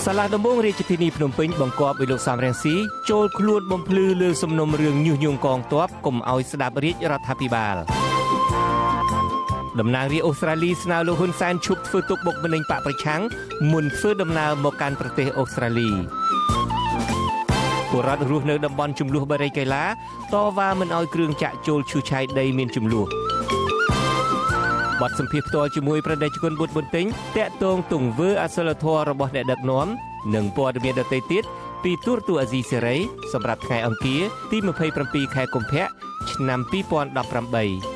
សាលាដំបងរាជធានីភ្នំពេញបង្គាប់ឲ្យលោកសំរងស៊ីចូលខ្លួនបំភ្លឺលើសំណុំរឿងញុះញង់កងទ័ពកុំឲ្យស្ដាប់រាជរដ្ឋាភិបាលតំណាងរាជអូស្ត្រាលីស្នើលោកហ៊ុនសែនឈប់ធ្វើទុកបុកម្នេញបកប្រឆាំងមុនធ្វើដំណើរមកកាន់ប្រទេសអូស្ត្រាលីពលរដ្ឋរស់នៅតំបន់ចំនួនបារីកៃឡាតវ៉ាមិនឲ្យគ្រឿងចាក់ចូលឈូសឆាយដីមានចំនួនបទសម្ភាសន៍ផ្ទាល់ជាមួយប្រតិជនបុតបន្ទិញតាក់ទងទង្វើអសិលធម៌របស់អ្នកដឹកនាំនិងព័ត៌មានដទៃទៀតពីទូរទស្សន៍អាស៊ីសេរីសម្រាប់ថ្ងៃអង្គារទី27ខែកុម្ភៈឆ្នាំ2018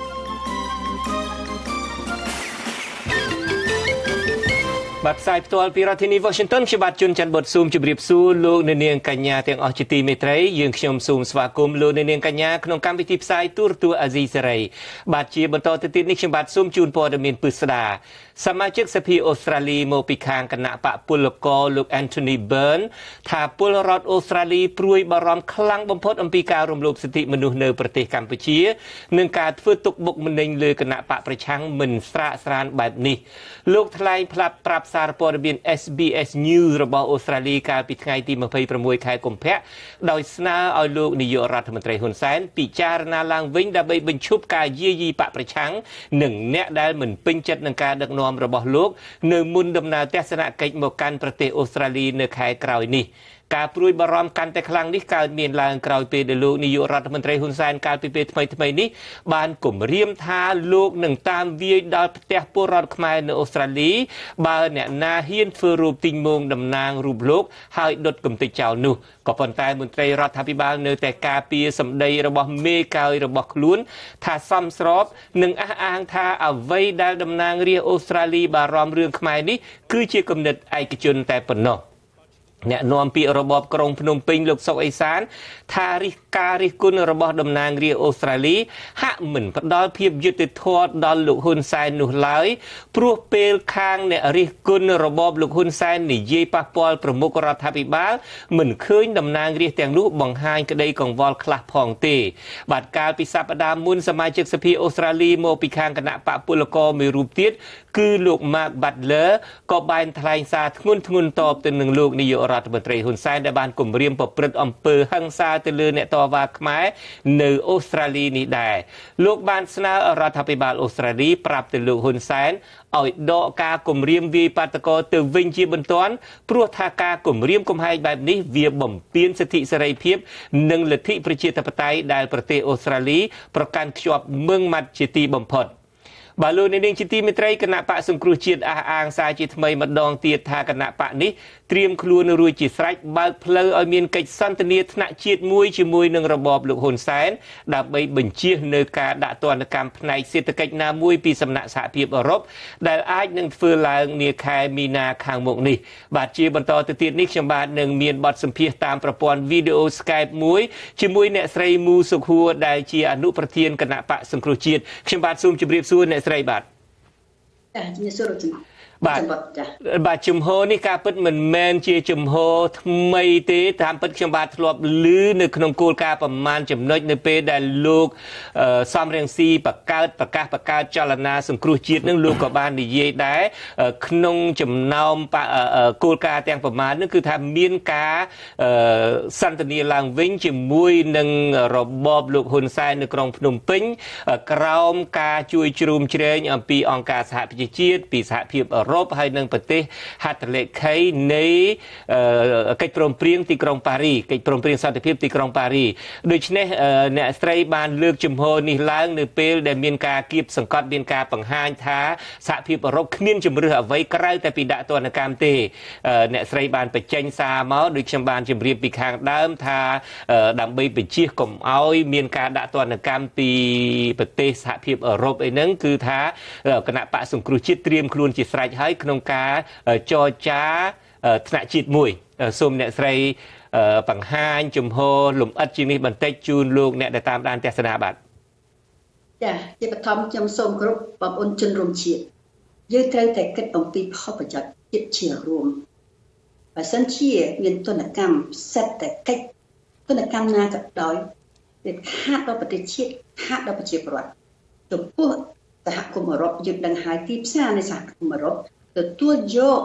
បាទផ្សាយផ្ទាល់ពីរដ្ឋធានី Washington ខ្ញុំបាទជួនច័ន្ទបុតស៊ូមជម្រាបសួរលោកអ្នកនាងកញ្ញាទាំងអស់ជាទីមេត្រីយើងខ្ញុំសូមស្វាគមន៍លោកអ្នកនាងកញ្ញាក្នុងកម្មវិធីផ្សាយទូរទស្សន៍អាស៊ីសេរីបាទជាបន្តទៅទៀតនេះខ្ញុំបាទសូមជូនព័ត៌មានពិស្ដាសមាជិកសភាអូស្ត្រាលីមកពីខាងគណៈបកពលករលោក Anthony Byrne ថាពលរដ្ឋអូស្ត្រាលីព្រួយបារម្ភខ្លាំងបំផុតអំពីការរំលោភសិទ្ធិមនុស្សនៅប្រទេសកម្ពុជានិងការធ្វើទុកបុកម្នេញលើគណៈបកប្រឆាំងមិនស្រាកស្រានបែបនេះលោកថ្លែងប្រាប់សារព័ត៌មាន SBS News របស់អូស្ត្រាលីកាលពីថ្ងៃទី26ខែកុម្ភៈដោយស្នើឲ្យលោកនាយករដ្ឋមន្ត្រីហ៊ុនសែនពិចារណាឡើងវិញដើម្បីបញ្ឈប់ការយាយីបកប្រឆាំងនិងអ្នកដែលមិនពេញចិត្តនឹងការដឹកនាំរបស់លោកនៅមុនដំណើរទស្សនកិច្ចមកកាន់ប្រទេសអូស្ត្រាលីនៅខែក្រោយនេះការព្រួយបារម្ភកាន់តែខ្លាំងនេះកើតមានឡើងក្រោយពេលដែលលោកនាយករដ្ឋមន្ត្រីហ៊ុនសែនកាលពីពេលថ្មីនេះបានគម្រាមថាលោកនឹងតាមវាយដល់ផ្ទះពលរដ្ឋខ្មែរនៅអូស្ត្រាលីបើអ្នកណាហ៊ានធ្វើរូបទីងមងតំណាងរូបលោកហើយដុតកំទេចចោលនោះក៏ប៉ុន្តែមន្ត្រីរដ្ឋាភិបាលនៅតែការពារសម្ដីរបស់មេកោយរបស់ខ្លួនថាសមស្របនិងអះអាងថាអ្វីដែលតំណាងរាស្ត្រអូស្ត្រាលីបារម្ភរឿងខ្មែរនេះគឺជាគំនិតឯកជនតែប៉ុណ្ណោះអ្នកនាំពាក្យរបបក្រុងភ្នំពេញលោកសុកអេសានថាការរិះគន់របស់តំណាងរាស្ត្រអូស្ត្រាលីហាក់មិនផ្ដល់ភាពយុត្តិធម៌ដល់លោកហ៊ុនសែននោះឡើយព្រោះពេលខាងអ្នករិះគន់របបលោកហ៊ុនសែននិយាយប៉ះពាល់ប្រមុខរដ្ឋាភិបាលមិនឃើញតំណាងរាស្ត្រទាំងនោះបង្ហាញក្តីកង្វល់ខ្លះផងទេបាទកាលពីសប្តាហ៍មុនសមាជិកសភាអូស្ត្រាលីមកពីខាងគណៈបកពលករមួយរូបទៀតគឺលោក Mark Butler ក៏បានថ្លែងសារធ្ងន់ធ្ងរតបទៅនឹងលោកនាយករដ្ឋមន្ត្រីហ៊ុនសែនដែលបានគំរាមប្រព្រឹត្តអំពើហិង្សាទៅលើអ្នកតវ៉ាខ្មែរនៅអូស្ត្រាលីនេះដែរលោកបានស្នើរដ្ឋាភិបាលអូស្ត្រាលីប្រាប់ទៅលោកហ៊ុនសែនឲ្យដកការគំរាមវាយបាតកោទៅវិញជាបន្ទាន់ព្រោះថាការគំរាមកំហែងបែបនេះវាបំពានសិទ្ធិសេរីភាពនិងលទ្ធិប្រជាធិបតេយ្យដែលប្រទេសអូស្ត្រាលីប្រកាន់ខ្ជាប់ម៉ឺងម៉ាត់ជាទីបំផុតបាទលោកនាងជាទីមេត្រីគណៈបកសង្គ្រោះជាតិអះអាងសារជាថ្មីម្ដងទៀតថាគណៈបកនេះត្រៀមខ្លួនរួចជាស្រេចបើកផ្លូវឲ្យមានកិច្ចសន្ទនាថ្នាក់ជាតិមួយជាមួយនឹងរបបលោកហ៊ុនសែនដើម្បីបញ្ជៀសនៅការដាក់ទណ្ឌកម្មផ្នែកសេដ្ឋកិច្ចណាមួយពីសំណាក់សហភាពអឺរ៉ុបដែលអាចនឹងធ្វើឡើងនាខែមីនាខាងមុខនេះបាទជាបន្តទៅទៀតនេះខ្ញុំបាទនឹងមានបទសម្ភាសន៍តាមប្រព័ន្ធវីដេអូ Skype មួយជាមួយអ្នកស្រីមូសុខហួរដែលជាអនុប្រធានគណៈបកសង្គ្រោះជាតិខ្ញុំបាទសូមជម្រាបសួរអ្នកស្រីបាទចាជំរាបសួរលោកបាទជំហរនេះការពិតមិនមែនជាជំហរថ្មីទេតាមពិតខ្ញុំបាទធ្លាប់ឮនៅក្នុងគោលការណ៍ប្រមាណចំណុចនៅពេលដែលលោកសំរងស៊ីបង្កើតចលនាសង្គ្រោះជាតិនឹងលោកក៏បាននិយាយដែរក្នុងចំណោមគោលការណ៍ទាំងប្រមាណនោះគឺថាមានការសន្ទនាឡើងវិញជាមួយនឹងរបបលោកហ៊ុនសែននៅក្រុងភ្នំពេញក្រោមការជួយជ្រោមជ្រែងអំពីអង្គការសហប្រជាជាតិពីសហភាពអឺរ៉ុបហើយនឹងប្រទេសហត្ថលេខីនៃកិច្ចព្រមព្រៀងទីក្រុងប៉ារីកិច្ចព្រមព្រៀងសន្តិភាពទីក្រុងប៉ារីដូច្នេះអ្នកស្រីបានលើកជំហរនេះឡើងនៅពេលដែលមានការគៀបសង្កត់មានការបង្ហាញថាសហភាពអឺរ៉ុបគ្មានជំរឿសអ្វីក្រៅតែពីដាក់ទណ្ឌកម្មទេអ្នកស្រីបានបញ្ចេញសារមកដូចខ្ញុំបានជម្រាបពីខាងដើមថាដើម្បីបញ្ជាកុំឲ្យមានការដាក់ទណ្ឌកម្មពីប្រទេសសហភាពអឺរ៉ុបអីហ្នឹងគឺថាគណៈបកសង្គ្រោះជាតិត្រៀមខ្លួនជាស្រេចហើយក្នុងការចរចាថ្នាក់ជាតិមួយសូមអ្នកស្រីបង្ហាញជំហរលម្អិតជាងនេះបន្តិចជូនលោកអ្នកដែលតាមដានទស្សនាបាទចាជាបឋមខ្ញុំសូមគោរពបងប្អូនជនរួមជាតិយើងត្រូវតែគិតអំពីផលប្រយោជន៍ជាតិជារួមបើសិនជាមានទណ្ឌកម្មសេដ្ឋកិច្ចទណ្ឌកម្មណាក៏ដោយវាខាតដល់ប្រទេសជាតិខាតដល់ប្រជាពលរដ្ឋចំពោះសហគមន៍អឺរ៉ុបយើងដឹងហើយទីផ្សារនៃសហគមន៍អឺរ៉ុបទទួលយក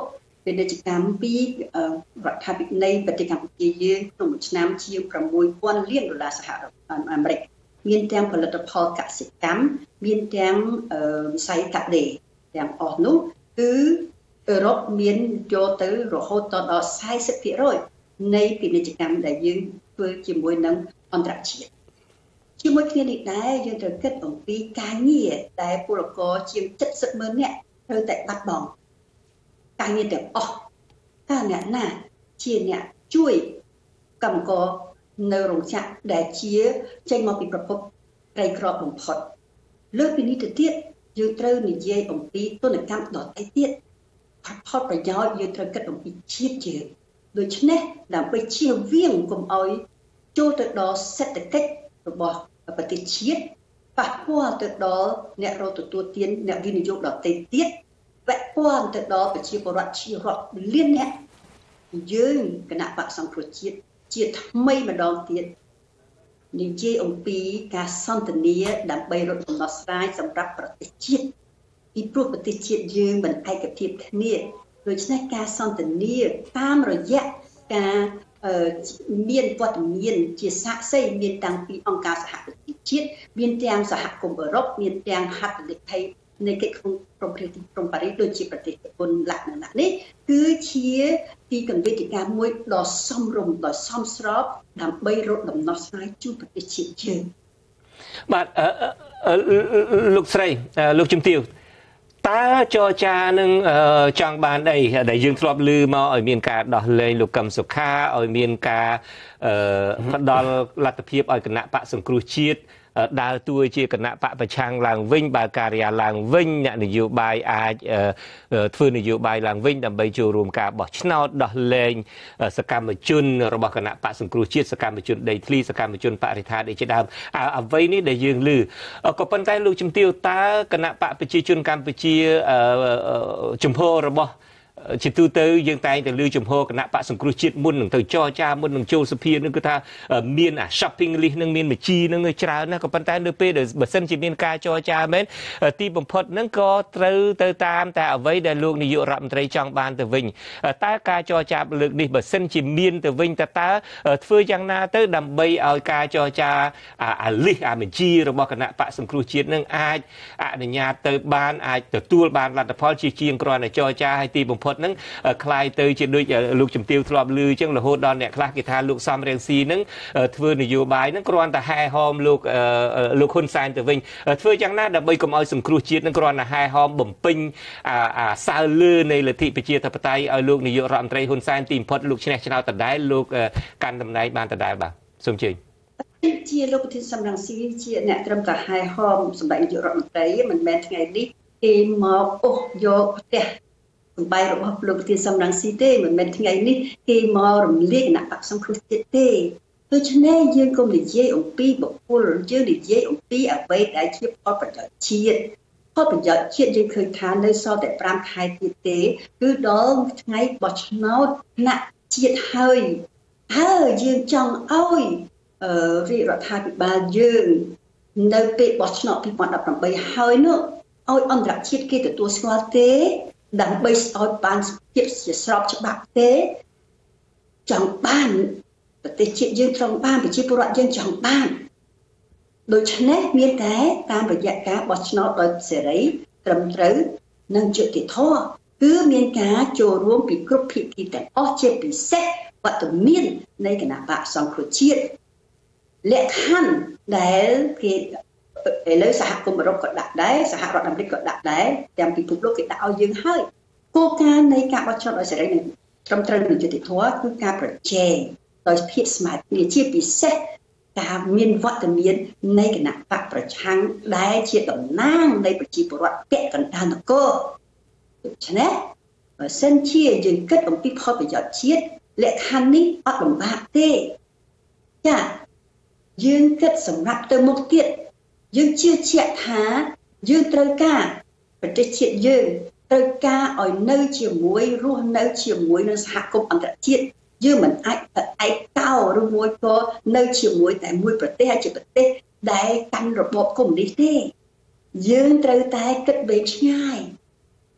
ពាណិជ្ជកម្មពីរដ្ឋាភិបាលនៃប្រទេសកម្ពុជាយើងក្នុងមួយឆ្នាំជាង$6,000 លានសហរដ្ឋអាមេរិកមានទាំងផលិតផលកសិកម្មមានទាំងវិស័យកាត់ដេរទាំងអស់នោះគឺអឺរ៉ុបមានចូលទៅរហូតដល់40% នៃពាណិជ្ជកម្មដែលយើងធ្វើជាមួយនឹងអន្តរជាតិជាមួយគ្នានេះដែរយើងត្រូវគិតអំពីការងារដែលពលករជាង70,000 នាក់ត្រូវតែបាត់បង់ការងារទាំងអស់តើអ្នកណាជាអ្នកជួយកម្មករនៅរោងចក្រដែលជាចេញមកពីប្រភពក្រីក្របំផុតលើពីនេះទៅទៀតយើងត្រូវនិយាយអំពីទុនកម្មដទៃទៀតផលប្រយោជន៍យើងត្រូវគិតអំពីជាតិយើងដូច្នេះដើម្បីជៀសវាងកុំឲ្យចូលទៅដល់សេដ្ឋកិច្ចរបស់ប្រទេសជាតិប៉ះពាល់ទៅដល់អ្នករកទទួលទានអ្នកវិនិយោគដទៃទៀតពាក់ព័ន្ធទៅដល់ប្រជាពលរដ្ឋជារាប់លានអ្នកយើងគណៈបក្សសង្គ្រោះជាតិជាថ្មីម្ដងទៀតនិយាយអំពីការសន្ទនាដើម្បីរកដំណោះស្រាយសម្រាប់ប្រទេសជាតិពីព្រោះប្រទេសជាតិយើងមិនឯកភាពគ្នាដូច្នេះការសន្ទនាតាមរយៈការមានវត្តមានជាសាក្សីមានតាំងពីអង្គការសហប្រជាជាតិមានទាំងសហគមន៍អឺរ៉ុបមានទាំងហត្ថលេខីនៃកិច្ចព្រមព្រៀងទីក្រុងប៉ារីសដូចជាប្រទេសជប៉ុនលក្ខណៈនេះគឺជាទីកន្វេទិកាមួយដ៏សមរម្យដ៏សមស្របដើម្បីរកដំណោះស្រាយជូនប្រទេសជាតិយើងបាទលោកស្រីលោកជំទាវតើចរចានឹងចង់បានអីដែលយើងធ្លាប់ឮមកឲ្យមានការដោះលែងលោកកឹមសុខាឲ្យមានការផ្ដល់លទ្ធភាពឲ្យគណៈបកសង្គ្រោះជាតិដើរតួជាគណៈបកប្រឆាំងឡើងវិញបើការិយាឡើងវិញអ្នកនយោបាយអាចធ្វើនយោបាយឡើងវិញដើម្បីចូលរួមការបោះឆ្នោតដោះលែងសកម្មជនរបស់គណៈបកសង្គ្រោះជាតិសកម្មជនដីធ្លីសកម្មជនបរិស្ថានដូចជាដើមអ្វីនេះដែលយើងឮក៏ប៉ុន្តែលោកជំទាវតើគណៈបកប្រជាជនកម្ពុជាជំហររបស់ជាទូទៅយើងតែងតែលើជំហរគណៈបកសង្គ្រោះជាតិមុននឹងទៅចរចាមុននឹងចូលសភានឹងគឺថាមានអា shopping list នឹងមានបញ្ជីនឹងច្រើនណាស់ក៏ប៉ុន្តែនៅពេលដែលបើសិនជាមានការចរចាមែនទីបំផុតនឹងក៏ត្រូវទៅតាមតែអ្វីដែលលោកនាយករដ្ឋមន្ត្រីចង់បានទៅវិញតើការចរចាលើកនេះបើសិនជាមានទៅវិញតើធ្វើយ៉ាងណាទៅដើម្បីឲ្យការចរចាអា list អាបញ្ជីរបស់គណៈបកសង្គ្រោះជាតិនឹងអាចអនុញ្ញាតទៅបានអាចទទួលបានលទ្ធផលជាជាងគ្រាន់តែចរចាឲ្យទីបំផុតនឹងคล้ายទៅជាដូចលោកជំទាវធ្លាប់ឮអញ្ចឹងរហូតដល់អ្នកខ្លះគេថាលោកសំរងស៊ីនឹងធ្វើនយោបាយនឹងគ្រាន់តែហែហោមលោកហ៊ុនសែនទៅវិញធ្វើយ៉ាងណាដើម្បីកុំឲ្យសង្គ្រោះជាតិនឹងគ្រាន់តែហែហោមបំពេញសៅលើនៃលទ្ធិប្រជាធិបតេយ្យឲ្យលោកនាយករដ្ឋមន្ត្រីហ៊ុនសែនទីបំផុតលោកឈ្នះឆ្នោតដដែលលោកកាន់តំណែងបានដដែលបាទសូមជឿជាលោកប្រធានសំរងស៊ីជាអ្នកត្រឹមតែហែហោមសម្ដេចនាយករដ្ឋមន្ត្រីមិនមែនថ្ងៃនេះគេមកអូសយកផ្ទះសម្បែងរបស់លោកប្រធានសំរងស៊ីទេមិនមែនថ្ងៃនេះគេមករំលាយគណៈបក្សសង្គ្រោះជាតិទេដូច្នេះយើងកុំនិយាយអំពីបុគ្គលយើងនិយាយអំពីអ្វីដែលជាផលប្រយោជន៍ជាតិផលប្រយោជន៍ជាតិយើងឃើញថានៅសល់តែ5ខែទៀតទេគឺដល់ថ្ងៃបោះឆ្នោតថ្នាក់ជាតិហើយយើងចង់ឲ្យរាជរដ្ឋាភិបាលយើងនៅពេលបោះឆ្នោត2018ហើយនោះឲ្យអន្តរជាតិគេទទួលស្គាល់ទេដើម្បីឲ្យបានភាពជាស្របច្បាប់ទេចង់បានប្រទេសជាតិយើងចង់បានប្រជាពលរដ្ឋយើងចង់បានដូច្នេះមានតែតាមរយៈការបោះឆ្នោតដោយសេរីត្រឹមត្រូវនិងយុត្តិធម៌គឺមានការចូលរួមពីគ្រប់ភាគីទាំងអស់ជាពិសេសវត្តមាននៃគណៈបកសង្គ្រោះជាតិលក្ខខណ្ឌដែលគេឥឡូវសហគមន៍អឺរ៉ុបក៏ដាក់ដែរសហរដ្ឋអាមេរិកក៏ដាក់ដែរទាំងពិភពលោកគេដាក់ឲ្យយើងហើយគោលការណ៍នៃការបោះឆ្នោតដោយសេរីនិងត្រឹមត្រូវនិងយុត្តិធម៌គឺការប្រជែងដោយភាពស្មើគ្នាជាពិសេសការមានវត្តមាននៃគណៈបកប្រឆាំងដែលជាតំណាងនៃប្រជាពលរដ្ឋពាក់កណ្ដាលនគរដូច្នេះបើសិនជាយើងគិតអំពីផលប្រយោជន៍ជាតិលក្ខខណ្ឌនេះអត់លំបាកទេចាយើងគិតសម្រាប់ទៅមុខទៀតយើងជឿជាក់ថាយើងត្រូវការប្រទេសជាតិយើងត្រូវការឲ្យនៅជាមួយរស់នៅជាមួយនឹងសហគមន៍អន្តរជាតិយើងមិនអាចឯកោឬមួយក៏នៅជាមួយតែមួយប្រទេសជាប្រទេសដែលកាន់របបកុម្មុយនីសទេយើងត្រូវតែគិតវែងឆ្ងាយ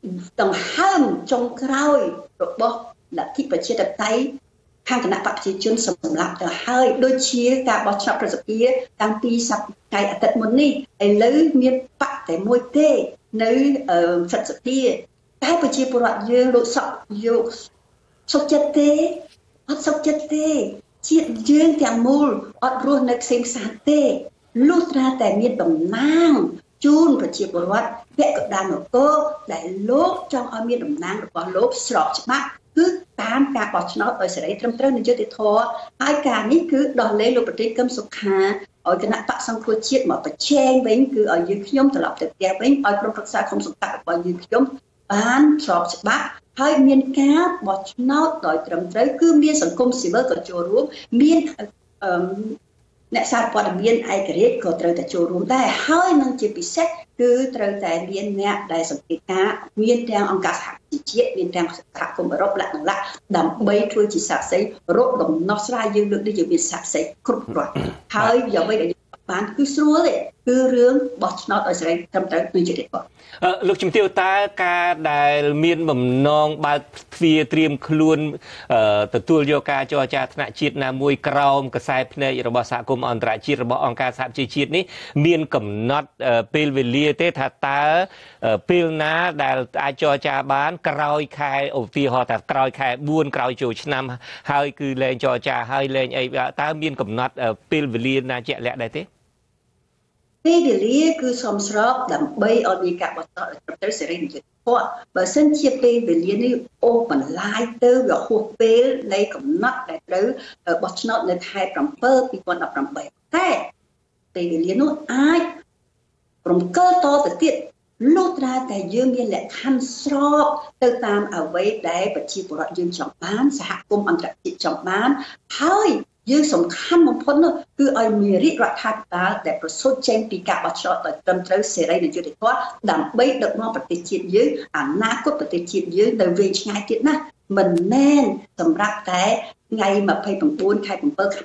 ដង្ហើមចុងក្រោយរបស់លទ្ធិប្រជាធិបតេយ្យខាងគណៈបកប្រជាជនសម្រាប់ទៅហើយដូចជាការបោះឆ្នោតប្រសិទ្ធភាពតាំងពីសប្តាហ៍អាទិត្យមុននេះឥឡូវមានបកតែមួយទេនៅសិទ្ធិសភាតែប្រជាពលរដ្ឋយើងលោកសក់យកសុខចិត្តទេអត់សុខចិត្តទេជាតិយើងទាំងមូលអត់រស់នៅខ្សែផ្សាទេលុះត្រាតែមានតំណាងជូនប្រជាពលរដ្ឋពាក់កណ្ដាលនគរដែលលោកចង់ឲ្យមានតំណាងរបស់លោកស្របច្បាប់គឺតាមការបោះឆ្នោតដោយសេរីត្រឹមត្រូវនិងយុត្តិធម៌ហើយការនេះគឺដោះលែងលោកប្រទេសកឹមសុខាឲ្យគណៈបកសង្គ្រោះជាតិមកប្រជែងវិញគឺឲ្យយើងខ្ញុំត្រឡប់ទៅផ្ទះវិញឲ្យក្រុមប្រឹក្សាគុំសង្កាត់របស់យើងខ្ញុំបានស្របច្បាប់ហើយមានការបោះឆ្នោតដោយត្រឹមត្រូវគឺមានសង្គមស៊ីវិលក៏ចូលរួមមានអ្នកសារព័ត៌មានឯករាជ្យក៏ត្រូវតែចូលរួមដែរហើយនឹងជាពិសេសគឺត្រូវតែមានអ្នកដែលសង្កេតការមានទាំងអង្គការសហជីវជាតិមានទាំងសហគមន៍អឺរ៉ុបលក្ខណៈដើម្បីធ្វើជាសាក្សីរកដំណោះស្រាយយើងលើកនេះយើងមានសាក្សីគ្រប់គ្រាន់ហើយយ៉ាងម៉េចដែលបានគឺស្រួលទេគឺរឿងបោះឆ្នោតឲ្យសេរីត្រឹមត្រូវដូចជាទេលោកជំទាវតើការដែលមានបំណងបើកទ្វារត្រៀមខ្លួនទទួលយកការចរចាថ្នាក់ជាតិណាមួយក្រោមកខ្សែភ្នែករបស់សហគមន៍អន្តរជាតិរបស់អង្គការសហប្រជាជាតិនេះមានកំណត់ពេលវេលាទេថាតើពេលណាដែលអាចចរចាបានក្រោយខែឧទាហរណ៍ថាក្រោយខែ4ក្រោយចូលឆ្នាំហើយគឺលែងចរចាហើយលែងអីតើមានកំណត់ពេលវេលាណាជាក់លាក់ដែរទេពេលវេលាគឺសមស្របដើម្បីឲ្យមានការបោះឆ្នោតត្រឹមត្រូវសេរីនិងយុត្តិធម៌បើសិនជាពេលវេលានេះអូសបន្លាយទៅវាហួសពេលនៃកំណត់ដែលត្រូវបោះឆ្នោតនៅខែ7 2018តែពេលវេលានោះអាចរំកិលតទៅទៀតលុះត្រាតែយើងមានលក្ខខណ្ឌស្របទៅតាមអ្វីដែលប្រជាពលរដ្ឋយើងចង់បានសហគមន៍អន្តរជាតិចង់បានហើយយើងសំខាន់បំផុតនោះគឺឲ្យមានរាជរដ្ឋាភិបាលដែលប្រសូតចេញពីការបោះឆ្នោតដោយត្រឹមត្រូវសេរីនិងយុត្តិធម៌ដើម្បីដឹកនាំប្រទេសជាតិយើងអនាគតប្រទេសជាតិយើងនៅវែងឆ្ងាយទៀតណាមិនមែនសម្រាប់តែថ្ងៃ29ខែ7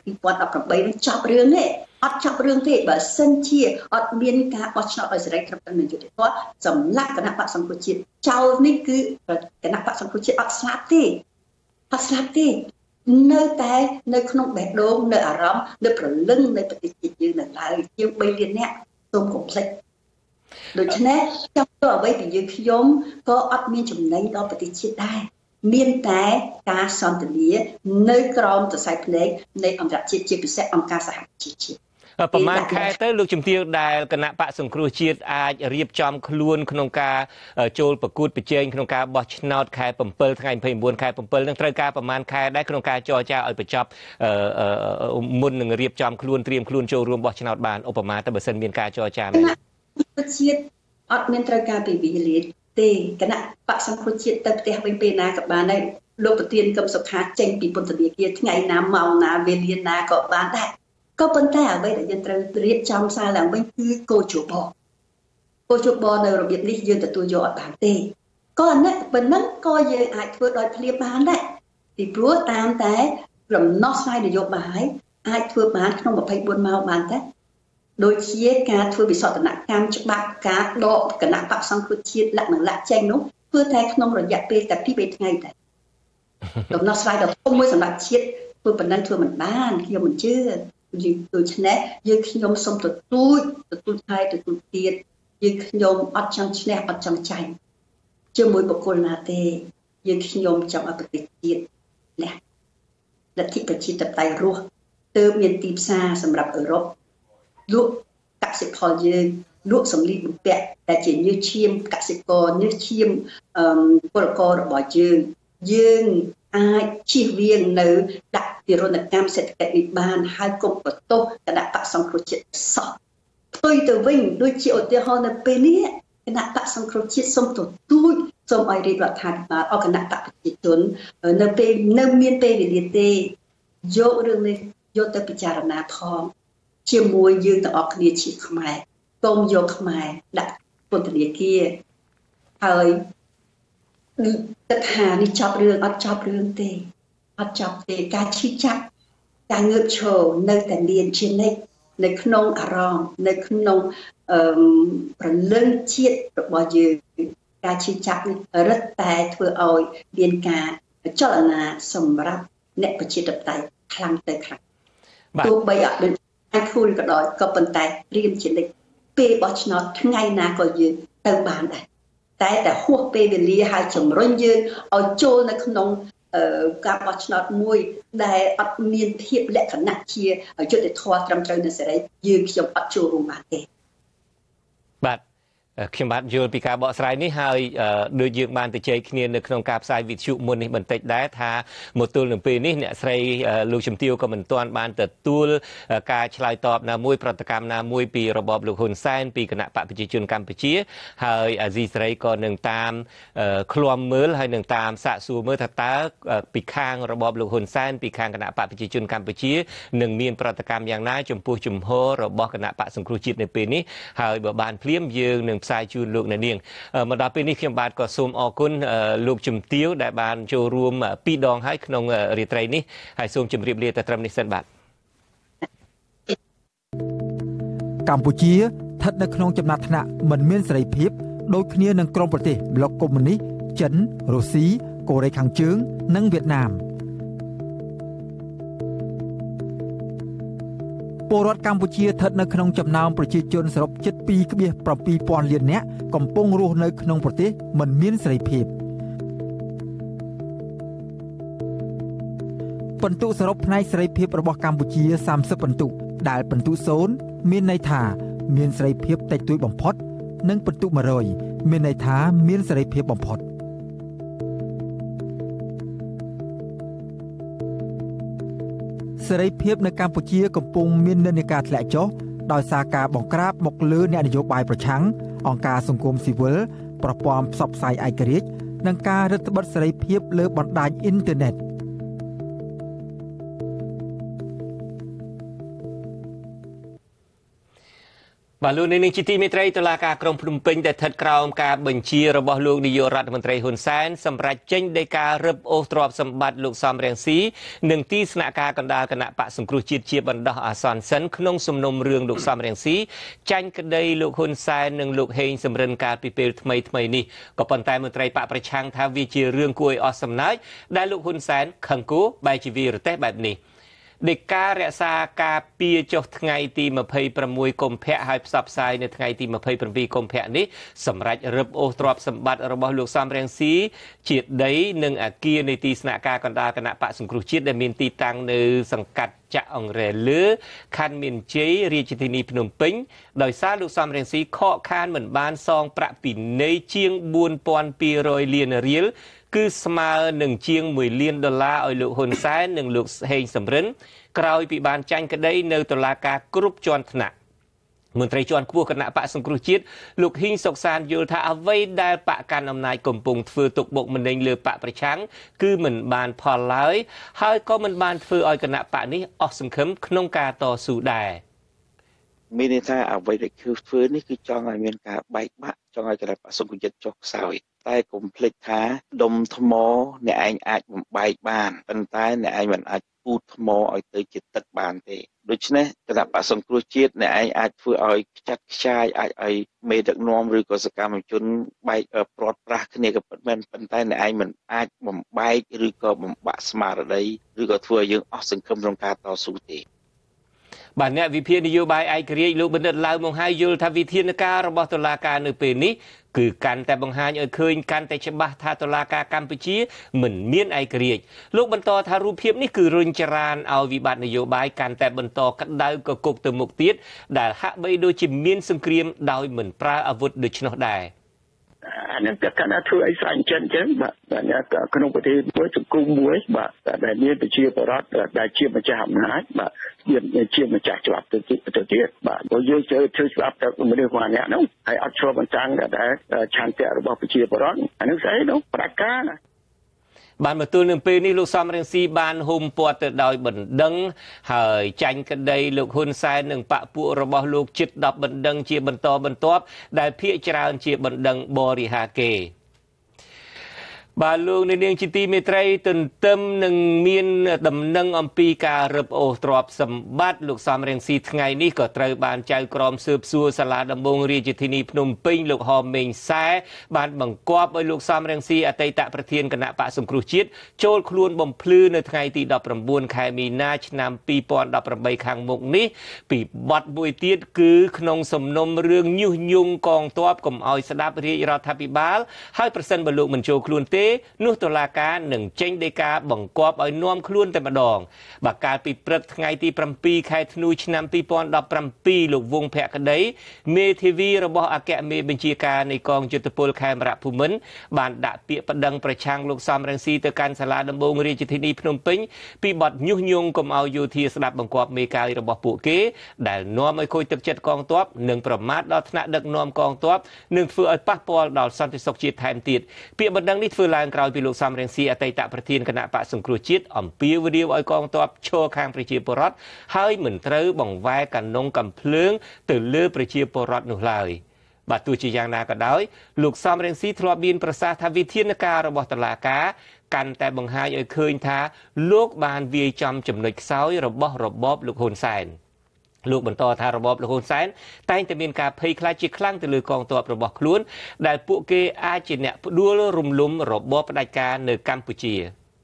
2018នឹងចប់រឿងទេអត់ចប់រឿងទេបើសិនជាអត់មានការបោះឆ្នោតឲ្យសេរីត្រឹមត្រូវនិងយុត្តិធម៌សម្រាប់គណៈបក្សសង្គ្រោះជាតិចោលនេះគឺគណៈបក្សសង្គ្រោះជាតិអត់ស្លាប់ទេអត់ស្លាប់ទេនៅតែនៅក្នុងបេះដូងនៅអារម្មណ៍នៅព្រលឹងនៃប្រទេសជាតិយើងនៅឡើយជាង3លាននាក់សូមកុំភ្លេចដូច្នេះចាំទៅអ្វីពីយើងខ្ញុំក៏អត់មានចំណេញដល់ប្រទេសជាតិដែរមានតែការសន្ទនានៅក្រោមសរសៃភ្នែកនៃអន្តរជាតិជាពិសេសអង្គការសហជីវជាតិប្រហែលខែទៅលោកជំទាវដែលគណៈបកសង្គ្រោះជាតិអាចរៀបចំខ្លួនក្នុងការចូលប្រកួតប្រជែងក្នុងការបោះឆ្នោតខែ7ថ្ងៃ29ខែ7នឹងត្រូវការប្រហែលខែដែរក្នុងការចរចាឲ្យបញ្ចប់មុននឹងរៀបចំខ្លួនត្រៀមខ្លួនចូលរួមបោះឆ្នោតបានឧបមាទៅបើសិនមានការចរចាមែនជាតិអត់មានត្រូវការពីវេលាទេគណៈបកសង្គ្រោះជាតិទៅផ្ទះវិញពេលណាក៏បានដែរលោកប្រធានកឹមសុខាចេញពីពន្ធនាគារថ្ងៃណាម៉ោងណាវេលាណាក៏បានដែរក៏ប៉ុន្តែអ្វីដែលយើងត្រូវរៀបចំសារឡើងវិញគឺគោលជបនៅរបៀបនេះយើងទទួលយកអត់បានទេក៏អានេះប៉ុណ្ណឹងក៏យើងអាចធ្វើដោយភ្លាមបានដែរពីព្រោះតាមតែដំណោះស្រាយនយោបាយអាចធ្វើបានក្នុង24ម៉ោងបានតែដូចជាការធ្វើវិសោធនកម្មច្បាប់ការដកគណៈបក្សសង្គ្រោះជាតិលក្ខណៈចេញនោះធ្វើតែក្នុងរយៈពេលតែ2-3ថ្ងៃតែដំណោះស្រាយដ៏ធំមួយសម្រាប់ជាតិធ្វើប៉ុណ្ណឹងធ្វើមិនបានខ្ញុំមិនជឿដូច្នេះយើងខ្ញុំសូមទទូចហើយទទូចទៀតយើងខ្ញុំអត់ចង់ឈ្នះអត់ចង់ចាញ់ជាមួយបុគ្គលណាទេយើងខ្ញុំចង់ឲ្យប្រទេសជាតិលទ្ធិប្រជាធិបតេយ្យរស់ទើបមានទីផ្សារសម្រាប់អឺរ៉ុបលក់កសិផលយើងលក់សម្លៀកបំពាក់ដែលជាញើសឈាមកសិករញើសឈាមពលកររបស់យើងអាចជៀសវាងនៅដាក់ទារុណកម្មសេដ្ឋកិច្ចនេះបានហើយកុំបន្ទោសគណៈបក្សសង្គ្រោះជាតិសោះផ្ទុយទៅវិញដូចជាឧទាហរណ៍នៅពេលនេះគណៈបក្សសង្គ្រោះជាតិសូមទទូចសូមឲ្យរាជរដ្ឋាភិបាលអគណៈបកប្រជាជននៅមានពេលវេលាទេយករឿងនេះយកទៅពិចារណាផងជាមួយយើងទាំងអស់គ្នាជាខ្មែរកុំយកខ្មែរដាក់ពន្ធនាគារហើយគិតថានេះចប់រឿងអត់ចប់រឿងទេអត់ចប់ទេការឈឺចាប់ការងើបឈរនៅតែមានជានិច្ចនៅក្នុងអារម្មណ៍នៅក្នុងព្រលឹងជាតិរបស់យើងការឈឺចាប់នេះរឹតតែធ្វើឲ្យមានការចលនាសម្រាប់អ្នកប្រជាធិបតេយ្យខ្លាំងទៅខ្លាំងទោះបីអត់ដូចឯគូលក៏ដោយក៏ប៉ុន្តែរៀនជានិច្ចពេលបោះឆ្នោតថ្ងៃណាក៏យើងទៅបានដែរតែហួសពេលវេលាហើយជំរុញយើងឲ្យចូលនៅក្នុងការបោះឆ្នោតមួយដែលអត់មានភាពលក្ខណៈជាយុត្តិធម៌ត្រឹមត្រូវនិងសេរីយើងខ្ញុំអត់ចូលរួមបានទេបាទខ្ញុំបាទយល់ពីការបកស្រាយនេះហើយដូចយើងបានទៅជែកគ្នានៅក្នុងការផ្សាយវិទ្យុមុននេះបន្តិចដែរថាមកទល់នឹងពេលនេះអ្នកស្រីលោកជំទាវក៏មិនទាន់បានទទួលការឆ្លើយតបណាមួយប្រតិកម្មណាមួយពីរបបលោកហ៊ុនសែនពីគណៈបកប្រជាជនកម្ពុជាហើយអាស៊ីសេរីក៏នឹងតាមឃ្លាំមើលហើយនឹងតាមសាកសួរមើលថាតើពីខាងរបបលោកហ៊ុនសែនពីខាងគណៈបកប្រជាជនកម្ពុជានឹងមានប្រតិកម្មយ៉ាងណាចំពោះជំហររបស់គណៈបកសង្គ្រោះជាតិនៅពេលនេះហើយបើបានភ្លាមយើងនឹងផ្សាយជូនលោកអ្នកនាងមកដល់ពេលនេះខ្ញុំបាទក៏សូមអរគុណលោកជំទាវដែលបានចូលរួម2ដងហើយក្នុងរាត្រីនេះហើយសូមជម្រាបលាតែត្រឹមនេះសិនបាទកម្ពុជាស្ថិតនៅក្នុងចំណាត់ថ្នាក់មិនមានសេរីភាពដូចគ្នានឹងក្រុមប្រទេសប្លុកកុម្មុយនីសចិនរុស្ស៊ីកូរ៉េខាងជើងនិងវៀតណាមពលរដ្ឋកម្ពុជាស្ថិតនៅក្នុងចំណោមប្រជាជនសរុបជិត 2.7 លាននាក់កំពុងរស់នៅក្នុងប្រទេសមិនមានសេរីភាពបន្ទុកសរុបផ្នែកសេរីភាពរបស់កម្ពុជា30បន្ទុកដែលបន្ទុក0មានន័យថាមានសេរីភាពតិចតួចបំផុតនិងបន្ទុក100មានន័យថាមានសេរីភាពបំផុតសេរីភាពនៅកម្ពុជាកំពុងមាននិន្នាការធ្លាក់ចុះដោយសារការបង្ក្រាបមកលើអ្នកនយោបាយប្រឆាំងអង្គការសង្គមស៊ីវិលប្រព័ន្ធផ្សព្វផ្សាយឯករាជ្យនិងការរឹតបន្តឹងសេរីភាពលើបណ្ដាញអ៊ីនធឺណិតបាទលោកនាងជាទីមេត្រីតុលាការក្រុងភ្នំពេញដែលស្ថិតក្រោមការបញ្ជារបស់លោកនាយករដ្ឋមន្ត្រីហ៊ុនសែនសម្រាប់ចេញដីការរឹបអូសទ្រព្យសម្បត្តិលោកសំរងស៊ីនិងទីស្នាក់ការកណ្ដាលគណៈបកសង្គ្រោះជាតិជាបណ្ដោះអាសន្នសិនក្នុងសំណុំរឿងលោកសំរងស៊ីចាញ់ក្តីលោកហ៊ុនសែននិងលោកហេងសំរិនកាលពីពេលថ្មីនេះក៏ប៉ុន្តែមន្ត្រីបកប្រឆាំងថាវាជារឿងគួរឲ្យអស់សំណើចដែលលោកហ៊ុនសែនខឹងគោបែរជាវារទេះបែបនេះដីការរក្សាការពារចុះថ្ងៃទី26កុម្ភៈហើយផ្សព្វផ្សាយនៅថ្ងៃទី27កុម្ភៈនេះសម្រាប់រឹបអូសទ្រព្យសម្បត្តិរបស់លោកសំរងស៊ីជាដីនិងអគារនៃទីស្នាក់ការកណ្ដាលគណៈបកសង្គ្រោះជាតិដែលមានទីតាំងនៅសង្កាត់ចាក់អង្រែលើខណ្ឌមានជ័យរាជធានីភ្នំពេញដោយសារលោកសំរងស៊ីខកខានមិនបានសងប្រាក់ពិន័យជាង4200លានរៀលគឺស្មើនឹងជាង$1 លានឲ្យលោកហ៊ុនសែននិងលោកហេងសំរិនក្រោយពីបានចាញ់ក្តីនៅតុលាការគ្រប់ជាន់ថ្នាក់មន្ត្រីជាន់ខ្ពស់គណៈបកសង្គ្រោះជាតិលោកហ៊ីងសុកសានយល់ថាអ្វីដែលបកកាន់អំណាចកំពុងធ្វើទុកបុកម្នេញលើបកប្រឆាំងគឺមិនបានផលឡើយហើយក៏មិនបានធ្វើឲ្យគណៈបកនេះអស់សង្ឃឹមក្នុងការតស៊ូដែរមានន័យថាអ្វីដែលគឺធ្វើនេះគឺចង់ឲ្យមានការបែកបាក់ចង់ឲ្យគណៈបកសង្គ្រោះជាតិចុះខ្សោយតែកុំភ្លេចថាដុំថ្មអ្នកឯងអាចបំបែកបានប៉ុន្តែអ្នកឯងមិនអាចពូតថ្មឲ្យទៅជាទឹកបានទេដូច្នេះគណៈបកសង្គ្រោះជាតិអ្នកឯងអាចធ្វើឲ្យខ្ចាត់ខ្ចាយអាចឲ្យមេដឹកនាំឬក៏សកម្មជនបែកព្រាត់ប្រាសគ្នាក៏ពិតមែនប៉ុន្តែអ្នកឯងមិនអាចបំបែកឬក៏បំបាក់ស្មារតីឬក៏ធ្វើឲ្យយើងអស់សង្ឃឹមក្នុងការតស៊ូទេបាទអ្នកវិភាគនយោបាយឯករាជ្យលោកបណ្ឌិតឡាវមកហើយយល់ថាវិធានការរបស់តុលាការនៅពេលនេះគឺកាន់តែបង្ហាញឲ្យឃើញកាន់តែច្បាស់ថាតុលាការកម្ពុជាមិនមានឯករាជ្យលោកបន្តថារូបភាពនេះគឺរុញច្រានឲ្យវិបត្តិនយោបាយកាន់តែបន្តក្តៅកគុកទៅមុខទៀតដែលហាក់បីដូចជាមានសង្គ្រាមដោយមិនប្រើអាវុធដូច្នោះដែរអានឹងតែគាត់ធ្វើអីស្អាតអញ្ចឹងបាទក្នុងប្រទេសមួយសង្គមមួយបាទដែលមានប្រជាពលរដ្ឋដែលជាម្ចាស់អំណាចបាទជាម្ចាស់ច្បាប់ទៅទៀតបាទបើយើងធ្វើច្បាប់ទៅមនុស្សម្នាក់នោះហើយអត់ឆ្លុះបញ្ចាំងដែលឆន្ទៈរបស់ប្រជាពលរដ្ឋអានឹងស្អីនោះប្រកាសណាបានមកទល់នឹងពេលនេះលោកសំរងស៊ីបានហុំព័ទ្ធទៅដោយបណ្ដឹងហើយចាញ់ក្តីលោកហ៊ុនសែននិងបកពួករបស់លោកជិត10បណ្ដឹងជាបន្តបន្ទាប់ដែលភាគច្រើនជាបណ្ដឹងបរិហាគេបាទលោកនាងជាទីមេត្រីទន្ទឹមនឹងមានដំណឹងអំពីការរឹបអូសទ្រព្យសម្បត្តិលោកសំរងស៊ីថ្ងៃនេះក៏ត្រូវបានចៅក្រមស៊ើបសួរសាលាដំបងរាជធានីភ្នំពេញលោកហមមេងសែបានបង្គាប់ឲ្យលោកសំរងស៊ីអតីតប្រធានគណៈបកសង្គ្រោះជាតិចូលខ្លួនបំភ្លឺនៅថ្ងៃទី19ខែមីនាឆ្នាំ2018ខាងមុខនេះពីបទមួយទៀតគឺក្នុងសំណុំរឿងញុះញង់កងទ័ពកុំឲ្យស្ដាប់រាជរដ្ឋាភិបាលហើយប្រសិនបើលោកមិនចូលខ្លួនទេនោះតុលាការនឹងចេញដីកាបង្គាប់ឲ្យនាំខ្លួនតែម្ដងបាទកាលពីព្រឹកថ្ងៃទី7ខែធ្នូឆ្នាំ2017លោកវងភក្តីមេធាវីរបស់អគ្គមេបញ្ជាការនៃកងយុទ្ធពលខេមរៈភូមិន្ទបានដាក់ពាក្យប្តឹងប្រឆាំងលោកសំរងស៊ីទៅកាន់សាលាដំបងរាជធានីភ្នំពេញពីបទញុះញង់កុំឲ្យយោធាស្ដាប់បង្គាប់មេកាយរបស់ពួកគេដែលនាំឲ្យខូចទឹកចិត្តកងទ័ពនិងប្រមាថដល់ថ្នាក់ដឹកនាំកងទ័ពនិងធ្វើឲ្យប៉ះពាល់ដល់សន្តិសុខជាតិថែមទៀតពាក្យបណ្ដឹងនេះធ្វើឡើងក្រោយពីលោកសំរងស៊ីអតីតប្រធានគណៈបកសង្គ្រោះជាតិអំពាវនាវឲ្យកងទ័ពឈរខាងប្រជាពលរដ្ឋហើយមិនត្រូវបង្វែរកានងកំភ្លើងទៅលើប្រជាពលរដ្ឋនោះឡើយបាទទោះជាយ៉ាងណាក៏ដោយលោកសំរងស៊ីធ្លាប់មានប្រសាសន៍ថាវិធានការរបស់តុលាការកាន់តែបង្ហាញឲ្យឃើញថាលោកបានវាយចំចំណុចខ្សោយរបស់របបលោកហ៊ុនសែនលោកបន្តថារបបលោកហ៊ុនសែនតែងតែមានការភ័យខ្លាចជាខ្លាំងទៅលើកងទ័ពរបស់ខ្លួនដែលពួកគេអាចជាអ្នកផ្ដួលរំលំរបបផ្ដាច់ការនៅកម្ពុជា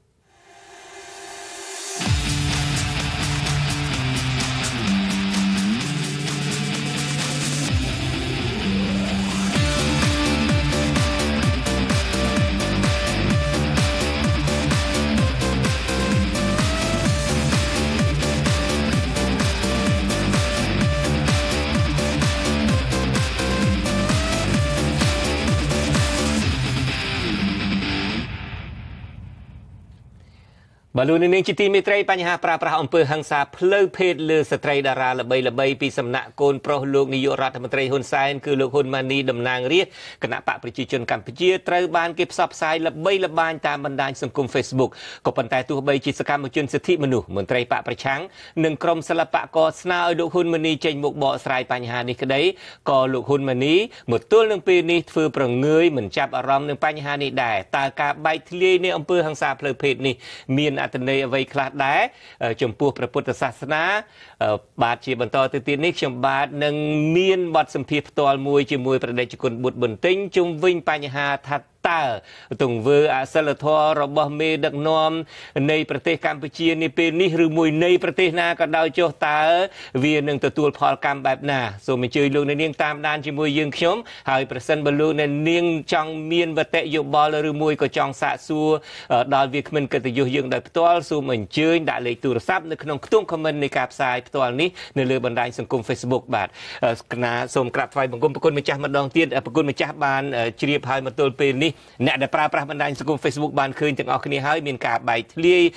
បលូននាងជាទីមេត្រីបញ្ហាប្រាស្រ័យអំពើហិង្សាផ្លូវភេទលើស្ត្រីតារាល្បីៗពីសំណាក់កូនប្រុសលោកនាយករដ្ឋមន្ត្រីហ៊ុនសែនគឺលោកហ៊ុនម៉ាណីតំណាងរាស្ត្រគណៈបកប្រជាជនកម្ពុជាត្រូវបានគេផ្សព្វផ្សាយល្បីល្បាញតាមបណ្ដាញសង្គម Facebook ក៏ប៉ុន្តែទោះបីជាសកម្មជនសិទ្ធិមនុស្សមន្ត្រីបកប្រឆាំងនិងក្រុមសិល្បករស្នើឲ្យលោកហ៊ុនម៉ាណីចេញមុខបកស្រាយបញ្ហានេះក្តីក៏លោកហ៊ុនម៉ាណីមកទល់នឹងពេលនេះធ្វើប្រងើយមិនចាប់អារម្មណ៍នឹងបញ្ហានេះដែរតើការបែកធ្លាយនៃអំពើហិង្សាផ្លូវភេទនេះមានអត្ថន័យអ្វីខ្លះដែរចំពោះព្រះពុទ្ធសាសនាបាទជាបន្តទៅទៀតនេះខ្ញុំបាទនឹងមានបទសម្ភាសន៍ផ្ទាល់មួយជាមួយប្រដេជគុណបុត្របន្ទិញជុំវិញបញ្ហាថាតើទង្វើអសិលធម៌របស់មេដឹកនាំនៃប្រទេសកម្ពុជានេះពេលនេះឬមួយនៃប្រទេសណាក៏ដោយចុះតើវានឹងទទួលផលកម្មបែបណាសូមអញ្ជើញលោកអ្នកនាងតាមដានជាមួយយើងខ្ញុំហើយប្រសិនបើលោកអ្នកនាងចង់មានវតិយោបល់ឬមួយក៏ចង់សាកសួរដល់វាគ្មិនកិត្តិយសយើងដោយផ្ទាល់សូមអញ្ជើញដាក់លេខទូរស័ព្ទនៅក្នុងខ្ទង់ comment នៃការផ្សាយផ្ទាល់នេះនៅលើបណ្ដាញសង្គម Facebook បាទគណៈសូមក្រាបថ្វាយបង្គំប្រគុណម្ចាស់ម្ដងទៀតប្រគុណម្ចាស់បានជ្រាបហើយមកទល់ពេលនេះអ្នកដែលប្រើប្រាស់បណ្ដាញសង្គម Facebook បានឃើញទាំងអស់គ្នាហើយមានការបែកធ្លាយ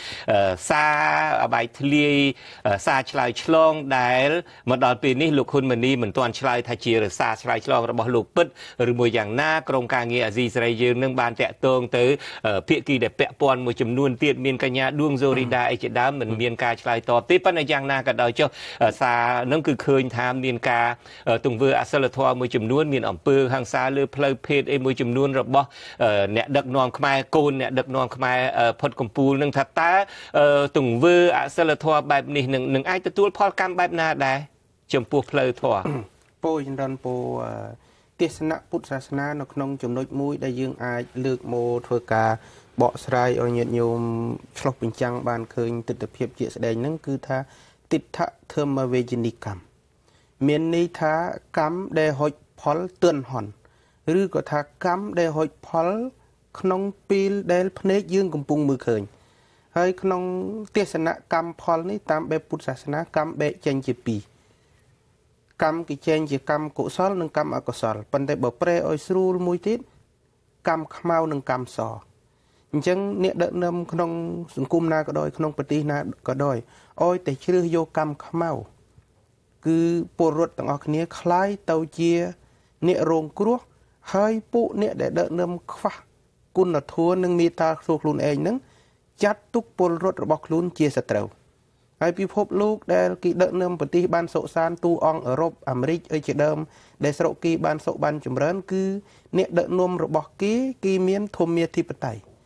សារឆ្លើយឆ្លងដែលមកដល់ពេលនេះលោកហ៊ុនម៉ាណីមិនទាន់ឆ្លើយថាជាសារឆ្លើយឆ្លងរបស់លោកពិតឬមួយយ៉ាងណាក្រុមការងារអាស៊ីសេរីយើងនឹងបានតាក់ទងទៅភាគីដែលពាក់ព័ន្ធមួយចំនួនទៀតមានកញ្ញាដួងសូរីដាអីជាដើមមិនមានការឆ្លើយតបទេប៉ុន្តែយ៉ាងណាក៏ដោយចុះសារនឹងគឺឃើញថាមានការទង្វើអសិលធម៌មួយចំនួនមានអំពើហិង្សាលើផ្លូវភេទអីមួយចំនួនរបស់អ្នកដឹកនាំខ្មែរកូនអ្នកដឹកនាំខ្មែរផុតកម្ពុជានឹងថាតើទង្វើអសិលធម៌បែបនេះនឹងអាចទទួលផលកម្មបែបណាដែរចំពោះផ្លូវធម៌ពោចម្ដងពោទេសនៈពុទ្ធសាសនានៅក្នុងចំណុចមួយដែលយើងអាចលើកមកធ្វើការបកស្រាយឲ្យញាតិញោមឆ្លុះបញ្ចាំងបានឃើញទស្សនវិជ្ជាជាក់ស្ដែងហ្នឹងគឺថាទិដ្ឋធម្មវេជនីកម្មមានន័យថាកម្មដែលហុចផលទឿនហន់ឬក៏ថាកម្មដែលហុចផលក្នុងពេលដែលភ្នែកយើងកំពុងមើលឃើញហើយក្នុងទេសនៈកម្មផលនេះតាមបែបពុទ្ធសាសនាកម្មបែកចេញជាពីរកម្មគេចែងជាកម្មកុសលនិងកម្មអកុសលប៉ុន្តែបើប្រែឲ្យស្រួលមួយទៀតកម្មខ្មៅនិងកម្មសអញ្ចឹងអ្នកដឹកនាំក្នុងសង្គមណាក៏ដោយក្នុងប្រទេសណាក៏ដោយអោយតែជ្រើសយកកម្មខ្មៅគឺពលរដ្ឋទាំងអស់គ្នាคล้ายទៅជាអ្នករងគ្រោះហើយពួកអ្នកដែលដឹកនាំខ្វះគុណធម៌និងមេត្តាខ្លួនឯងហ្នឹងចាត់ទុកពលរដ្ឋរបស់ខ្លួនជាសត្រូវហើយពិភពលោកដែលគេដឹកនាំប្រទេសបានសុខសាន្តទូអង្គអឺរ៉ុបអាមេរិកអីជាដើមដែលស្រុកគេបានសុខបានចម្រើនគឺអ្នកដឹកនាំរបស់គេមានធម្មាធិបតេយ្យ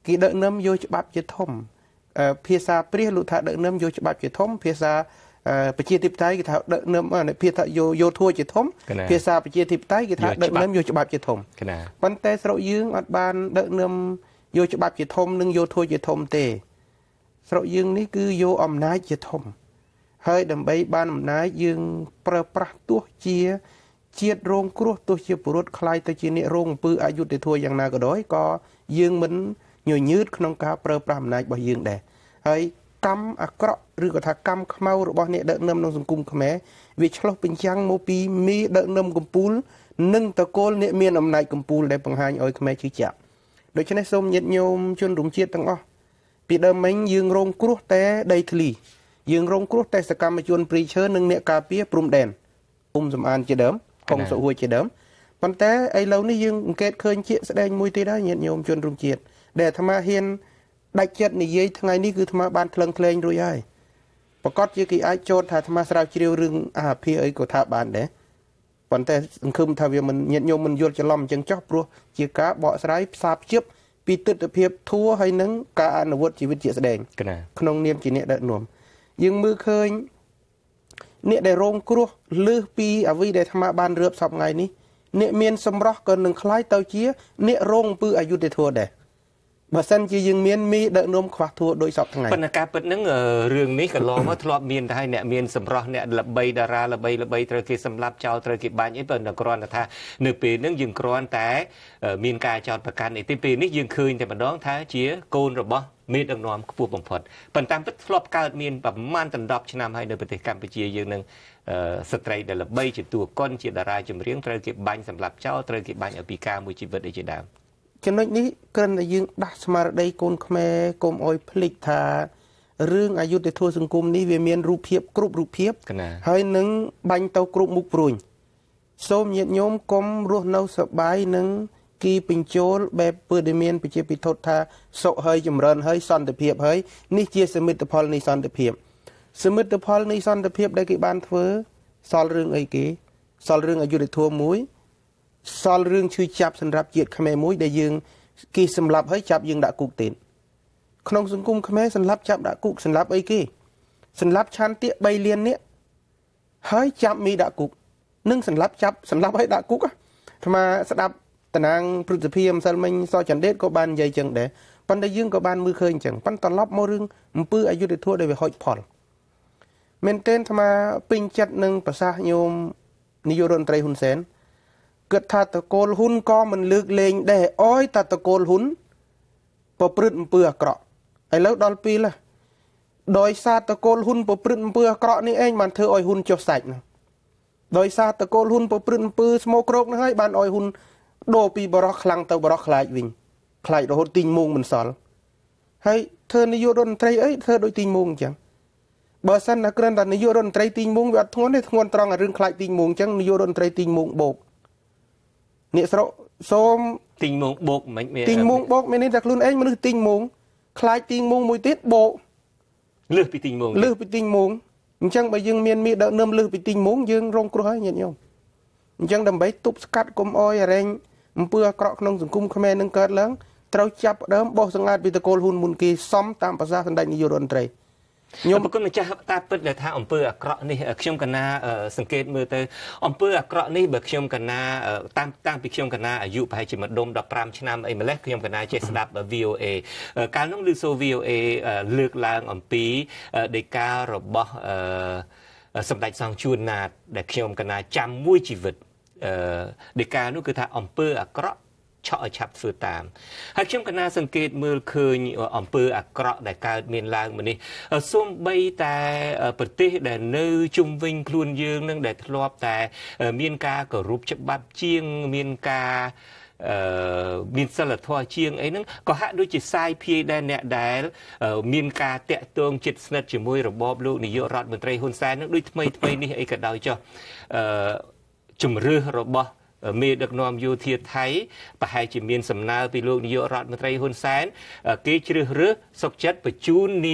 គេដឹកនាំយកច្បាប់ជាធំភាសាព្រះលោកថាដឹកនាំយកច្បាប់ជាធំភាសាប្រជាធិបតេយ្យគេថាដឹកនាំភាសាយោធัวជាធំភាសាប្រជាធិបតេយ្យគេថាដឹកនាំយកច្បាប់ជាធំប៉ុន្តែស្រុកយើងអត់បានដឹកនាំយកច្បាប់ជាធំនិងយោធัวជាធំទេស្រុកយើងនេះគឺយកអំណាចជាធំហើយដើម្បីបានអំណាចយើងប្រើប្រាស់ទោះជាជាតិរងគ្រោះទោះជាពលរដ្ឋខ្លាយទៅជាអ្នករងអំពើអយុត្តិធម៌យ៉ាងណាក៏ដោយក៏យើងមិនញញើតក្នុងការប្រើប្រាស់អំណាចរបស់យើងដែរហើយកម្មអាក្រក់ឬក៏ថាកម្មខ្មៅរបស់អ្នកដឹកនាំក្នុងសង្គមខ្មែរវាឆ្លុះបញ្ចាំងមកពីមេដឹកនាំកម្ពុជានិងតកូលអ្នកមានអំណាចកម្ពុជាដែលបង្ហាញឲ្យខ្មែរជឿជាក់ដូច្នេះសូមញាតិញោមជនរួមជាតិទាំងអស់ពីដើមមិញយើងរងគ្រោះតែដីធ្លីយើងរងគ្រោះតែសកម្មជនព្រៃឈើនិងអ្នកការពារព្រំដែនសំអានជាដើមហុងសុហួយជាដើមប៉ុន្តែឥឡូវនេះយើងអង្កេតឃើញជាស្ដែងមួយទៀតហើយញាតិញោមជនរួមជាតិដែលអាត្មាហ៊ានដាច់ចិត្តនិយាយថ្ងៃនេះគឺអាត្មាបានថ្លឹងថ្លែងរួចហើយប្រកាសជាគេអាចចោទថាអាត្មាស្រាវជ្រាវរឿងអាហារអីក៏ថាបានដែរប៉ុន្តែសង្ឃឹមថាវាមិនញាតិញោមមិនយល់ច្រឡំអញ្ចឹងចោះព្រោះជាការបកស្រាយផ្សារភ្ជាប់ពីទស្សនវិជ្ជាធัวហើយនឹងការអនុវត្តជីវិតជាស្ដែងក្នុងនាមជាអ្នកដឹកនាំយើងមើលឃើញអ្នកដែលរងគ្រោះលើសពីអ្វីដែលអាត្មាបានរៀបសពថ្ងៃនេះអ្នកមានសម្រស់ក៏នឹងคล้ายទៅជាអ្នករងអំពើអយុត្តិធម៌ដែរបើសិនជាយើងមានមីដឹកនាំខ្វះធัวដោយសពថ្ងៃប៉ុន្តែការពិតហ្នឹងរឿងនេះកន្លងមកធ្លាប់មានតែអ្នកមានសម្រស់អ្នកល្បីតារាល្បីត្រូវគេសម្លាប់ចោលត្រូវគេបាញ់អីប៉ុន្តែគ្រាន់តែថានៅពេលហ្នឹងយើងគ្រាន់តែមានការចោទប្រកាន់អីទេពេលនេះយើងឃើញតែម្ដងថាជាកូនរបស់មេដឹកនាំខ្ពស់បំផុតប៉ុន្តែពិតធ្លាប់កើតមានប្រមាណ10ឆ្នាំហើយនៅប្រទេសកម្ពុជាយើងនឹងស្ត្រីដែលល្បីជាតួកុនជាតារាចម្រៀងត្រូវគេបាញ់សម្លាប់ចោលត្រូវគេបាញ់ឲ្យពិការមួយជីវិតអីជាដើមចំណុចនេះគ្រាន់តែយើងដាស់ស្មារតីកូនខ្មែរកុំអោយភ្លេចថារឿងអយុត្តិធម៌សង្គមនេះវាមានរូបភាពគ្រប់រូបភាពហើយនឹងបាញ់ទៅគ្រប់មុខព្រួញសូមញាតិញោមកុំរស់នៅសប្បាយនឹងគីបញ្ចូលបែបពើដែលមានប្រជាពិធថាសុខហើយចម្រើនហើយសន្តិភាពហើយនេះជាសមិទ្ធផលនៃសន្តិភាពសមិទ្ធផលនៃសន្តិភាពដែលគេបានធ្វើសល់រឿងអីគេសល់រឿងអយុត្តិធម៌មួយសល់រឿងឈឺចាប់សម្រាប់ជាតិខ្មែរមួយដែលយើងគេសម្លាប់ហើយចាប់យើងដាក់គុកទៀតក្នុងសង្គមខ្មែរសម្លាប់ចាប់ដាក់គុកសម្លាប់អីគេសម្លាប់ឆានទា3លាននេះហើយចាប់មីដាក់គុកនឹងសម្លាប់ហើយដាក់គុកអាស្មាស្ដាប់តំណាងព្រឹទ្ធសភាម្សិលមិញសចន្ទដេតក៏បាននិយាយចឹងដែរប៉ុន្តែយើងក៏បានមើលឃើញចឹងប៉ុន្តែត្រឡប់មករឿងអំពើអយុត្តិធម៌ដែលវាហុចផលមែនទែនអាត្មាពេញចិត្តនឹងប្រសាសន៍ញោមនាយករដ្ឋមន្ត្រីហ៊ុនសែនគិតថាតកូលហ៊ុនក៏មិនលើកលែងដែរអោយតែតកូលហ៊ុនប្រព្រឹត្តអំពើអាក្រក់ឥឡូវដល់ពេលហើយដោយសារតកូលហ៊ុនប្រព្រឹត្តអំពើអាក្រក់នេះឯងបានធ្វើឲ្យហ៊ុនចុះសាច់ហ្នឹងដោយសារតកូលហ៊ុនប្រព្រឹត្តអំពើស្មោកគ្រោកហ្នឹងហើយបានឲ្យហ៊ុនដូរពីបរោះខ្លាំងទៅបរោះខ្លាចវិញខ្លាចរហូតទីងមងមិនសល់ហើយធ្វើនាយករដ្ឋមន្ត្រីអីធ្វើដូចទីងមងអញ្ចឹងបើសិនតែគ្រាន់តែនាយករដ្ឋមន្ត្រីទីងមងវាអត់ធ្ងន់ទេធ្ងន់ត្រង់រឿងខ្លាចទីងមងអញ្ចឹងនាយករដ្ឋមន្ត្រីទីងមងបោកអ្នកស្រុកសូមទីងមងបោកមិនមែនទីងមងបោកមានន័យថាខ្លួនឯងមនុស្សទីងមងខ្លាចទីងមងមួយទៀតបោកលើសពីទីងមងអញ្ចឹងបើយើងមានមីដឹកនាំលើសពីទីងមងយើងរងគ្រោះហើយញាតិញោមអញ្ចឹងដើម្បីទប់ស្កាត់កុំអោយរែងអំពើអាក្រក់ក្នុងសង្គមខ្មែរនឹងកើតឡើងត្រូវចាប់ដើមបោះសង្អាតពីតកូលហ៊ុនមុនគេសំតាមភាសាសម្ដេចនាយករដ្ឋមន្ត្រីខ្ញុំប្រគុណម្ចាស់តាពិតដែលថាអំពើអាក្រក់នេះខ្ញុំកណាសង្កេតមើលទៅអំពើអាក្រក់នេះបើខ្ញុំកណាតាំងពីខ្ញុំកណាអាយុប្រហែលជាម្ដុំ15ឆ្នាំអីម្លេះខ្ញុំកណាចេះស្ដាប់ VOA កាលនោះឮសូ VOA លើកឡើងអំពីដីការបស់សម្ដេចសង្ឃជួនណាតដែលខ្ញុំកណាចាំមួយជីវិតដីកានោះគឺថាអំពើអាក្រក់ឆក់ឲ្យឆាប់ធ្វើតាមហើយខ្ញុំកណាសង្កេតមើលឃើញអំពើអាក្រក់ដែលកើតមានឡើងមកនេះសូម្បីតែប្រទេសដែលនៅជុំវិញខ្លួនយើងនឹងដែលធ្លាប់តែមានការគោរពច្បាប់ជាងមានការមានសិលធម៌ជាងអីហ្នឹងក៏ហាក់ដូចជាសាយភាយដែរអ្នកដែលមានការតាក់ទងជិតស្និទ្ធជាមួយរបបលោកនាយករដ្ឋមន្ត្រីហ៊ុនសែននឹងដូចថ្មីនេះអីក៏ដោយចុះជំរឿសរបស់មេដឹកនាំយោធាថៃប្រហែលជាមានសំណើពីលោកនាយករដ្ឋមន្ត្រីហ៊ុនសែនគេជ្រើសរើសសុកចិត្តបញ្ជូននាង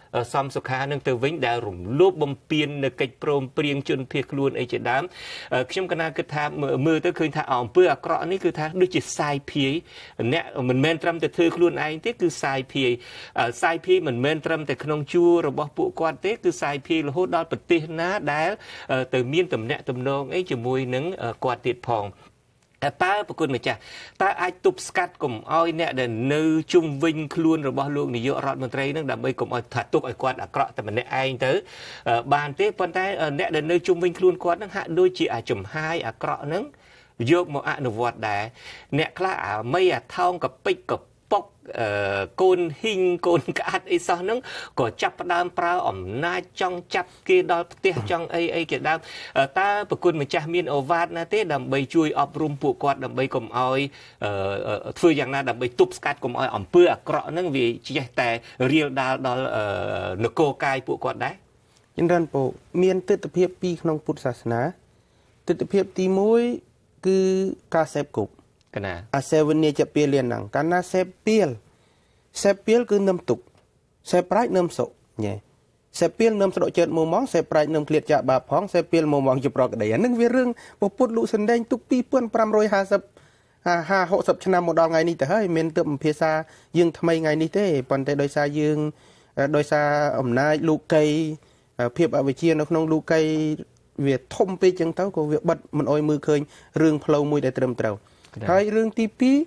សំសុខានឹងទៅវិញដែលរំលោភបំពាននៅកិច្ចព្រមព្រៀងជនភៀសខ្លួនអីជាដើមខ្ញុំកណាគិតថាមើលទៅឃើញថាអំពើអាក្រក់នេះគឺថាដូចជាសាយភាយអ្នកមិនមែនត្រឹមតែធ្វើខ្លួនឯងទេគឺសាយភាយមិនមែនត្រឹមតែក្នុងជួររបស់ពួកគាត់ទេគឺសាយភាយរហូតដល់ប្រទេសណាដែលទៅមានទំនាក់ទំនងអីជាមួយនឹងគាត់ទៀតផងតើប្រគុណម្ចាស់តើអាចទប់ស្កាត់កុំឲ្យអ្នកដែលនៅជុំវិញខ្លួនរបស់លោកនាយករដ្ឋមន្ត្រីនឹងដើម្បីកុំឲ្យថាទុកឲ្យគាត់អាក្រក់តែម្នាក់ឯងទៅបានទេប៉ុន្តែអ្នកដែលនៅជុំវិញខ្លួនគាត់នឹងហាក់ដូចជាអាចំហាយអាក្រក់នឹងយកមកអនុវត្តដែរអ្នកខ្លះអាមីអាថោងកពេចកពុកកូនហ៊ីងកូនក្អាត់អីសោះហ្នឹងក៏ចាប់ផ្ដើមប្រើអំណាចចង់ចាប់គេដល់ផ្ទះចង់អីគេដើមតើប្រគុណម្ចាស់មានអូវ៉ាតណាទេដើម្បីជួយអប់រំពួកគាត់ដើម្បីកុំឲ្យធ្វើយ៉ាងណាដើម្បីទប់ស្កាត់កុំឲ្យអំពើអាក្រក់ហ្នឹងវាចេះតែរៀលដាលដល់នគរកាយពួកគាត់ដែរចម្រើនពូមានទិដ្ឋភាពពីរក្នុងពុទ្ធសាសនាទិដ្ឋភាពទី1គឺការសេពគប់កណាអាសេវនីជាពីលៀនហ្នឹងកាលណាសេពពីលគឺនឹមទុកសេពប្រាច់នឹមសុញ៉េសេពពីលនឹមស្ដុកចិត្តមួយម៉ងសេពប្រាច់នឹមឃ្លាតចាក់បាបផងសេពពីលមួយម៉ងជាប្រកដីអានឹងវារឿងពុទ្ធលោកសណ្ដែងទុក2550 ឆ្នាំមកដល់ថ្ងៃនេះទៅហើយមានទើបភាសាយើងថ្មីថ្ងៃនេះទេប៉ុន្តែដោយសារអំណាចលោកីភាពអវិជ្ជានៅក្នុងលោកីវាធំពេកចឹងទៅក៏វាបិទមិនអោយមើលឃើញរឿងផ្លូវមួយដែលត្រឹមត្រូវហើយរឿងទី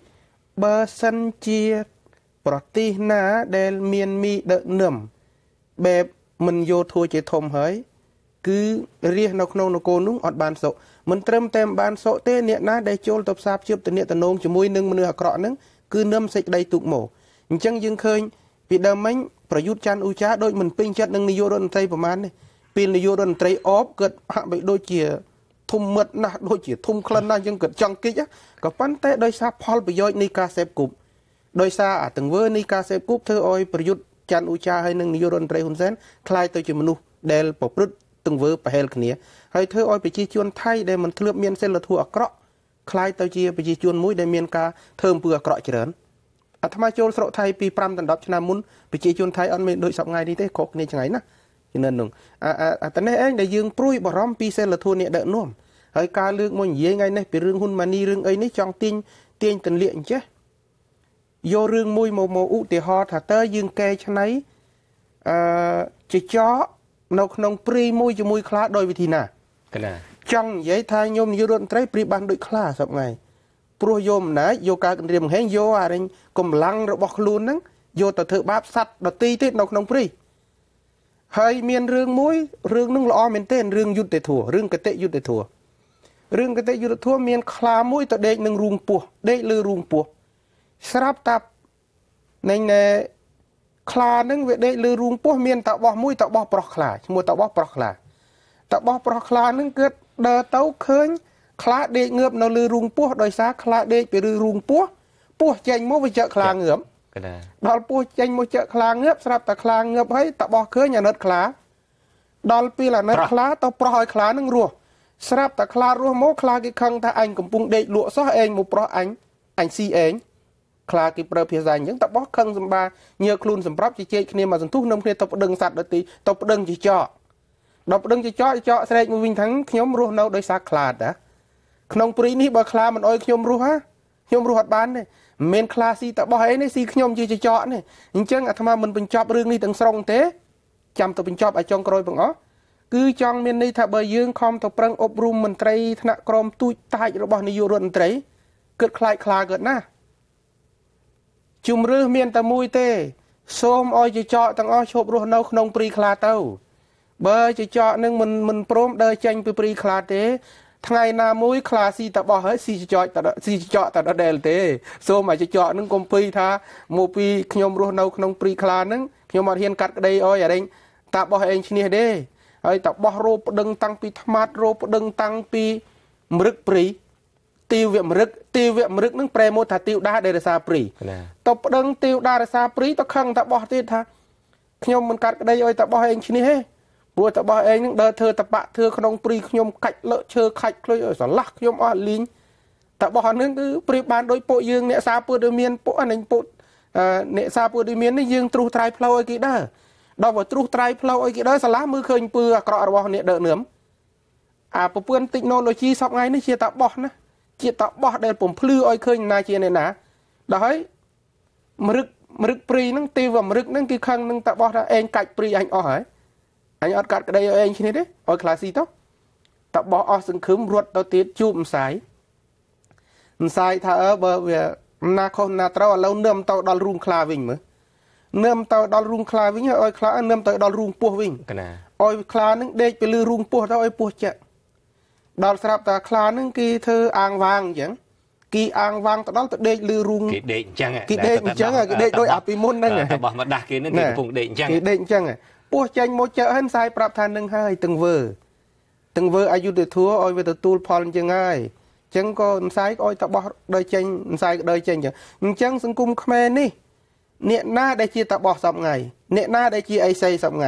2បើសិនជាប្រទេសណាដែលមានមីដឹកនឹមបែបមិនយកធួជាធំហើយគឺរាសនៅក្នុងនគរនោះអត់បានសុខមិនត្រឹមតែបានសុខទេអ្នកណាដែលចូលទៅផ្សារភ្ជាប់ទំនាក់ទំនងជាមួយនឹងមនុស្សអាក្រក់ហ្នឹងគឺនឹមសេចក្តីទុកមកអញ្ចឹងយើងឃើញពីដើមមិញប្រយុទ្ធច័ន្ទឧចាដូចមិនពេញចិត្តនឹងនាយករដ្ឋមន្ត្រីប្រហែលនេះពេលនាយករដ្ឋមន្ត្រីអបគាត់ហាក់បីដូចជាធំមិត្តណាស់ដូចជាធំក្លិនណាស់យើងគាត់ចង់គិចក៏ប៉ុន្តែដោយសារផលប្រយោជន៍នៃការសេពគប់ដោយសារអាទង្វើនៃការសេពគប់ធ្វើឲ្យប្រយុទ្ធច័ន្ទឧចាហើយនឹងនាយករដ្ឋមន្ត្រីហ៊ុនសែនคล้ายទៅជាមនុស្សដែលប្រព្រឹត្តទង្វើប្រហែលគ្នាហើយធ្វើឲ្យប្រជាជនថៃដែលមិនធ្លាប់មានសិលធម៌អាក្រក់คล้ายទៅជាប្រជាជនមួយដែលមានការធ្វើអំពើអាក្រក់ច្រើនអាត្មាចូលស្រុកថៃពី5ដល់10ឆ្នាំមុនប្រជាជនថៃអត់មានដូចសពថ្ងៃនេះទេខុសគ្នាឆ្ងាយណាស់ជំនិននោះអាតនេះឯងដែលយើងព្រួយបារម្ភពីសិលធម៌អ្នកដឹកនាំហើយការលើកមកនិយាយថ្ងៃនេះពីរឿងហ៊ុនម៉ាណីរឿងអីនេះចង់ទាញទន្លាក់អញ្ចេះយករឿងមួយមកឧទាហរណ៍ថាតើយើងកែច្នៃចចកនៅក្នុងព្រីមួយជាមួយខ្លាដោយវិធីណាកណាចង់និយាយថាញោមនាយករដ្ឋមន្ត្រីព្រីបានដូចខ្លាសពថ្ងៃព្រោះយកអំណាចយកការគម្រាមកំហែងយកអារែងកម្លាំងរបស់ខ្លួនហ្នឹងយកទៅធ្វើបាបសត្វដទៃទៀតនៅក្នុងព្រីហើយមានរឿងមួយរឿងនឹងល្អមែនទែនរឿងយុត្តិធម៌រឿងកតេយុត្តិធម៌រឿងកតេយុត្តិធម៌មានខ្លាមួយទៅដេកនឹងរូងពោះដេកលើរូងពោះស្រាប់តានឹងខ្លានឹងវាដេកលើរូងពោះមានតបោះមួយតបោះប្រុសខ្លាឈ្មោះតបោះប្រុសខ្លាតបោះប្រុសខ្លានឹងគឺដើរទៅឃើញខ្លាដេកងើបនៅលើរូងពោះដោយសារខ្លាដេកពីរូងពោះចេញមកវាចាក់ខ្លាងើបដល់ពោះចេញមកចាក់ខ្លាងើបស្រាប់តែខ្លាងើបហើយតបោះឃើញអាណិតខ្លាដល់ពេលអាណិតខ្លាទៅប្រោះឲ្យខ្លានឹងរស់ស្រាប់តែខ្លារស់មកខ្លាគេខឹងថាអញកំពុងដេកលក់សោះឯងមកប្រោះអញស៊ីឯងខ្លាគេប្រើភាសាអញ្ចឹងតបោះខឹងសម្បាញើខ្លួនសម្រាប់ជជែកគ្នាមកសន្ទុះនឹមគ្នាទៅប្តឹងសัตว์ដទៃទៅប្តឹងចចកដល់ប្តឹងចចកស្រែកមកវិញថាខ្ញុំរស់នៅដោយសារខ្លាតាក្នុងព្រៃនេះបើខ្លាមិនអោយខ្ញុំរស់ខ្ញុំរស់អត់បានទេមិនមែនខ្លាស៊ីតបោះអីនេះស៊ីខ្ញុំជាចចកនេះអញ្ចឹងអាត្មាមិនបញ្ចប់រឿងនេះទាំងស្រុងទេចាំទៅបញ្ចប់ឲ្យចុងក្រោយបងអស់គឺចង់មានន័យថាបើយើងខំទៅប្រឹងអប់រំមន្ត្រីថ្នាក់ក្រមទូចតាចរបស់នាយករដ្ឋមន្ត្រីគិតខ្លាចខ្លាកើតណាជំរឿសមានតែមួយទេសូមឲ្យចចកទាំងអស់ឈប់រស់នៅក្នុងព្រីខ្លាទៅបើចចកនឹងមិនព្រមដើរចេញពីព្រីខ្លាទេថ្ងៃណាមួយខ្លាស៊ីតបោះហើយស៊ីចចកតដែលទេសូមឲ្យចចកនឹងកុំភ័យថាមកពីខ្ញុំរស់នៅក្នុងព្រីខ្លានឹងខ្ញុំអត់ហ៊ានកាត់ក្តីអោយអារែងតាបោះឯងឈ្នះទេហើយតបោះរោប្តឹងតាំងពីថ្មាត់រោប្តឹងតាំងពីមរឹកព្រីទីវមរឹកនឹងប្រែមកថាទីវដាដែលរសាព្រីតប្តឹងទីវដារសាព្រីទៅខឹងតបោះទៀតថាខ្ញុំមិនកាត់ក្តីអោយតបោះឯងឈ្នះទេព្រោះតបោះឯងនឹងដើរធ្វើតបៈធ្វើក្នុងព្រីខ្ញុំកាច់លើកឈើខាច់ខ្លួនឲ្យស្រឡះខ្ញុំអស់លីងតបោះហ្នឹងគឺព្រីបានដោយពួកយើងអ្នកសារពើដូចមានពួកអានឹងពួកអ្នកសារពើដូចមាននេះយើងទ្រុសត្រាយផ្លូវឲ្យគេដើរដល់បើទ្រុសត្រៃផ្លូវអីគេដល់សាលាមើលឃើញពើអាក្រក់របស់អ្នកដឹកនាំអាប្រព័ន្ធ technology សពថ្ងៃនេះជាតាបោះណាជាតាបោះដែលពំភ្លឺឲ្យឃើញណាជាអ្នកណាដល់ហើយមរឹកព្រីហ្នឹងទេវមរឹកហ្នឹងគឺខឹងនឹងតាបោះថាឯងកាច់ព្រីអញអស់ហើយអញអត់កាត់ក្តីឲ្យឯងឈ្នះទេឲ្យខ្លាស៊ីទៅតាបោះអស់សង្ឃឹមរត់ទៅទៀតជួបម្សាយថាបើវាណាខុសណាត្រូវឥឡូវនឹមទៅដល់រូងខ្លាវិញមើលនឹមទៅដល់រូងខ្លាវិញឲ្យខ្លានឹមទៅដល់រូងពស់វិញកណាឲ្យខ្លានឹងដេកទៅលើរូងពស់ទៅឲ្យពស់ចាក់ដល់ស្រាប់តែខ្លានឹងគេធ្វើអាងវាងអញ្ចឹងគេអាងវាងទៅដល់ទៅដេកលើរូងគេដេកអញ្ចឹងគេដេកដោយអាពីមុនហ្នឹងបោះមកដាស់គេនឹងគេកំពុងដេកអញ្ចឹងគេដេកអញ្ចឹងពស់ចាញ់មកចាក់ហើយផ្សាយប្រាប់ថានឹងហើយទាំងវើអយុធធัวឲ្យវាទទួលផលអញ្ចឹងហើយអញ្ចឹងក៏ផ្សាយឲ្យតបោះដោយចេញផ្សាយដោយចេញអញ្ចឹងសង្គមខ្មែរនេះអ្នកណាដែលជាតបោះសពថ្ងៃអ្នកណាដែលជាអីសីសពថ្ងៃ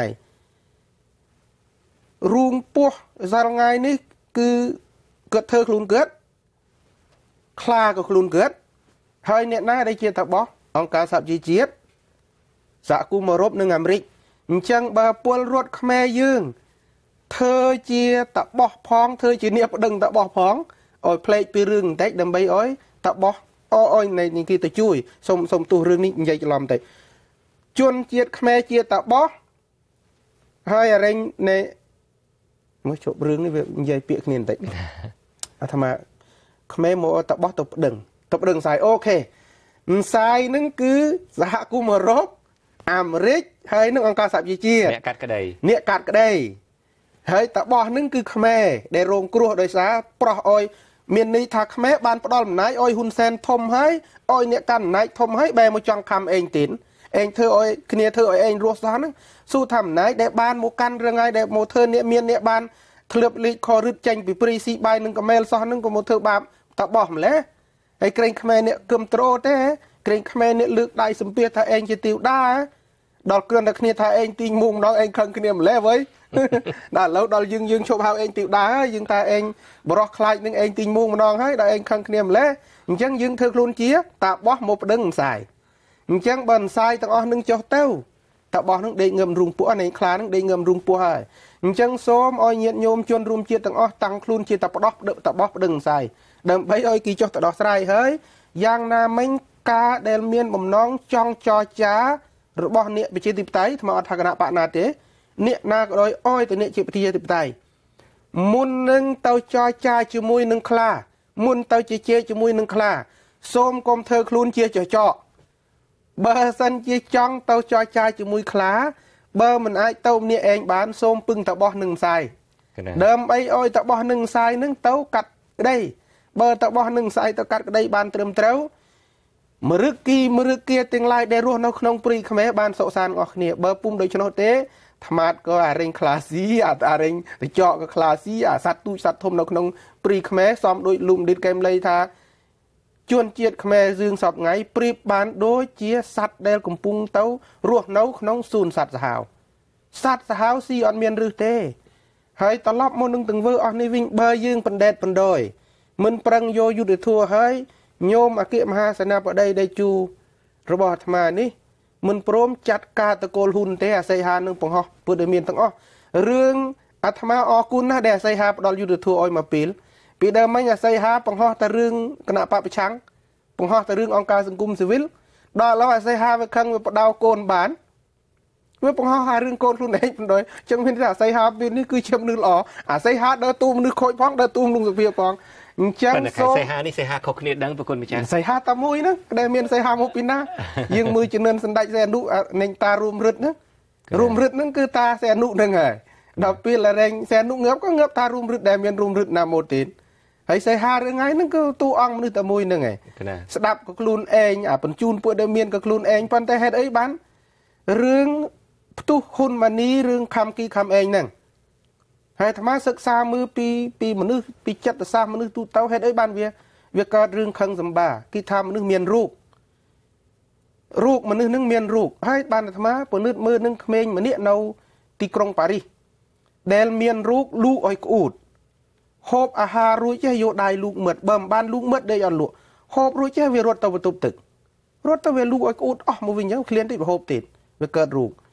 រូងពោះសល់ថ្ងៃនេះគឺគាត់ធ្វើខ្លួនគាត់ខ្លាក៏ខ្លួនគាត់ហើយអ្នកណាដែលជាតបោះអង្គការសហជីវជាតិសហគមន៍អឺរ៉ុបនិងអាមេរិកអញ្ចឹងបើពលរដ្ឋខ្មែរយើងធ្វើជាតបោះផងធ្វើជាអ្នកប្តឹងតបោះផងឲ្យផ្លេចពីរឿងបន្តិចដើម្បីឲ្យតបោះអយនៃគេទៅជួយសុំទោះរឿងនេះនិយាយច្រឡំតិចជនជាតិខ្មែរជាតបោះហើយអរិញនៃមកជប់រឿងនេះវានិយាយពាក្យគ្នាបន្តិចអាត្មាខ្មែរមកតបោះទៅប្តឹងផ្សាយអូខេផ្សាយនឹងគឺសហគមន៍អឺរ៉ុបអាមេរិកហើយនឹងអង្គការសហជីវជាតិអ្នកកាត់ក្តីហើយតបោះនឹងគឺខ្មែរដែលរងគ្រោះដោយសារប្រោះអយមានន័យថាខ្មែរបានផ្ដាល់អំណាចឲ្យហ៊ុនសែនធំហើយឲ្យអ្នកកាន់អំណាចធំហើយបែរមកចង់ខំឯងទៀតឯងធ្វើឲ្យគ្នាធ្វើឲ្យឯងរស់សោះហ្នឹងស៊ូថាអំណាចដែលបានមកកាន់រឿងហើយដែលមកធ្វើអ្នកមានអ្នកបានធ្លាប់លេខខរឹតចេញពីព្រីស៊ីបាយនឹងកមែលសោះហ្នឹងក៏មកធ្វើបាបតបោះម្លេះហើយក្រែងខ្មែរអ្នកគឹមត្រូទេក្រែងខ្មែរអ្នកលើកដៃសំភាសថាឯងជាទីវតាដល់គ្រាន់តែគ្នាថាឯងទីងមុំដល់ឯងខឹងគ្នាម្លេះវើយដល់ឥឡូវដល់យើងឈប់ហៅឯងទីវតាហើយយើងថាឯងបរោះខ្លាចនឹងឯងទីងមុំម្ដងហើយដល់ឯងខឹងគ្នាម្លេះអញ្ចឹងយើងធ្វើខ្លួនជាតាបោះមកប្តឹងផ្សាយអញ្ចឹងបើផ្សាយទាំងអស់នឹងចុះទៅតាបោះនឹងដេកងឹមរូងពោះឯងខ្លានឹងដេកងឹមរូងពោះហើយអញ្ចឹងសូមឲ្យញាតិញោមជនរួមជាតិទាំងអស់តាំងខ្លួនជាតាបោះប្តឹងផ្សាយដើម្បីឲ្យគេចុះទៅដោះស្រាយហើយយ៉ាងណាមិញការដែលមានបំណងចង់ចរចារបស់អ្នកប្រជាធិបតេយ្យថ្មអត់ថាគណៈបកណាទេអ្នកណាក៏ដោយអោយទៅអ្នកជាប្រជាធិបតេយ្យមុននឹងទៅចរចាជាមួយនឹងខ្លាមុនទៅជជែកជាមួយនឹងខ្លាសូមកុំធ្វើខ្លួនជាចចកបើសិនជាចង់ទៅចរចាជាមួយខ្លាបើមិនអាចទៅម្នាក់ឯងបានសូមពឹងតបោះនឹងផ្សាយដើម្បីឲ្យតបោះនឹងផ្សាយនឹងទៅកាត់ក្តីបើតបោះនឹងផ្សាយទៅកាត់ក្តីបានត្រឹមត្រូវមរឹកគាទាំងឡាយដែលរស់នៅក្នុងព្រៃខ្មែរបានសុខសាន្តអស់គ្នាបើពុំដូច្នោះទេថ្មាតក៏អារេងខ្លាស៊ីអារេងទៅចកក៏ខ្លាស៊ីអាសត្វទូចសត្វធំនៅក្នុងព្រៃខ្មែរសំដូចលូមឌីតកែមលីថាជនជាតិខ្មែរយើងសពថ្ងៃប្រៀបបានដូចជាសត្វដែលកំពុងទៅរស់នៅក្នុងសួនសត្វសាហាវស៊ីអត់មានរឹសទេហើយត្រឡប់មកនឹងទង្វើអស់នេះវិញបើយើងបណ្ដេតបណ្ដោយមិនប្រឹងយកយុទ្ធធម៌ហើយញោមអគ្គមហាសេនាបតីដេជូរបស់អាត្មានេះមិនព្រមចាត់ការតកូលហ៊ុនទេអាស័យហានឹងបង្ហោះពុទ្ធមានទាំងអស់រឿងអាត្មាអរគុណណាស់ដែលអាស័យហាផ្ដល់យុទ្ធធម៌ឲ្យមកពីដើមមិញអាស័យហាបង្ហោះតែរឿងគណៈបពប្រឆាំងបង្ហោះតែរឿងអង្គការសង្គមស៊ីវិលដល់ឥឡូវអាស័យហាវាខឹងវាបដោកូនបានវាបង្ហោះហារឿងកូនខ្លួនឯងបណ្ដោយអញ្ចឹងមានថាអាស័យហាពេលនេះគឺជាមនុស្សល្អអាស័យហាដើរទូមនុស្សខូចផងដើរទូមនុស្សសុភាពផងអញ្ចឹងសូមសៃហានេះសៃហាខុសគ្នាដឹងប្រគុណម្ចាស់សៃហាតែមួយហ្នឹងដែលមានសៃហាមកពីណាយើងមើលជំនឿសម្ដេចសៃអនុនៃតារួមរឹតហ្នឹងគឺតាសៃអនុហ្នឹងហើយដល់ពេលរែងសៃអនុងើបក៏ងើបតារួមរឹតដែលមានរួមរឹតណាមកទៀតហើយសៃហារឿងហ្នឹងគឺតួអង្គមនុស្សតែមួយហ្នឹងឯងស្ដាប់ក៏ខ្លួនឯងអាបញ្ជូនពួកដែលមានក៏ខ្លួនឯងប៉ុន្តែហេតុអីបានរឿងផ្ទុះហ៊ុនម៉ាណីរឿងខំគីខំឯងហ្នឹងហើយអាត្មាសិក្សាមើលពីមនុស្សពីចិត្តសាស្ត្រមនុស្សទូទៅហេតុអីបានវាកើតរឿងខឹងសម្បាគេថាមនុស្សមានរូបមនុស្សនឹងមានរូបហើយបានអាត្មាពន្លឺមើលនឹងក្មេងម្នាក់នៅទីក្រុងប៉ារីសដែលមានរូបលូកឲ្យក្អួតហូបអាហាររួចចេះយកដៃលូកមឹតបើមិនបានលូកមឹតដេកអត់លក់ហូបរួចចេះវារត់ទៅបន្ទប់ទឹករត់ទៅវាលូកឲ្យក្អួតអស់មកវិញអញ្ចឹងឃ្លានតិចហូបទៀតវាកើតរូប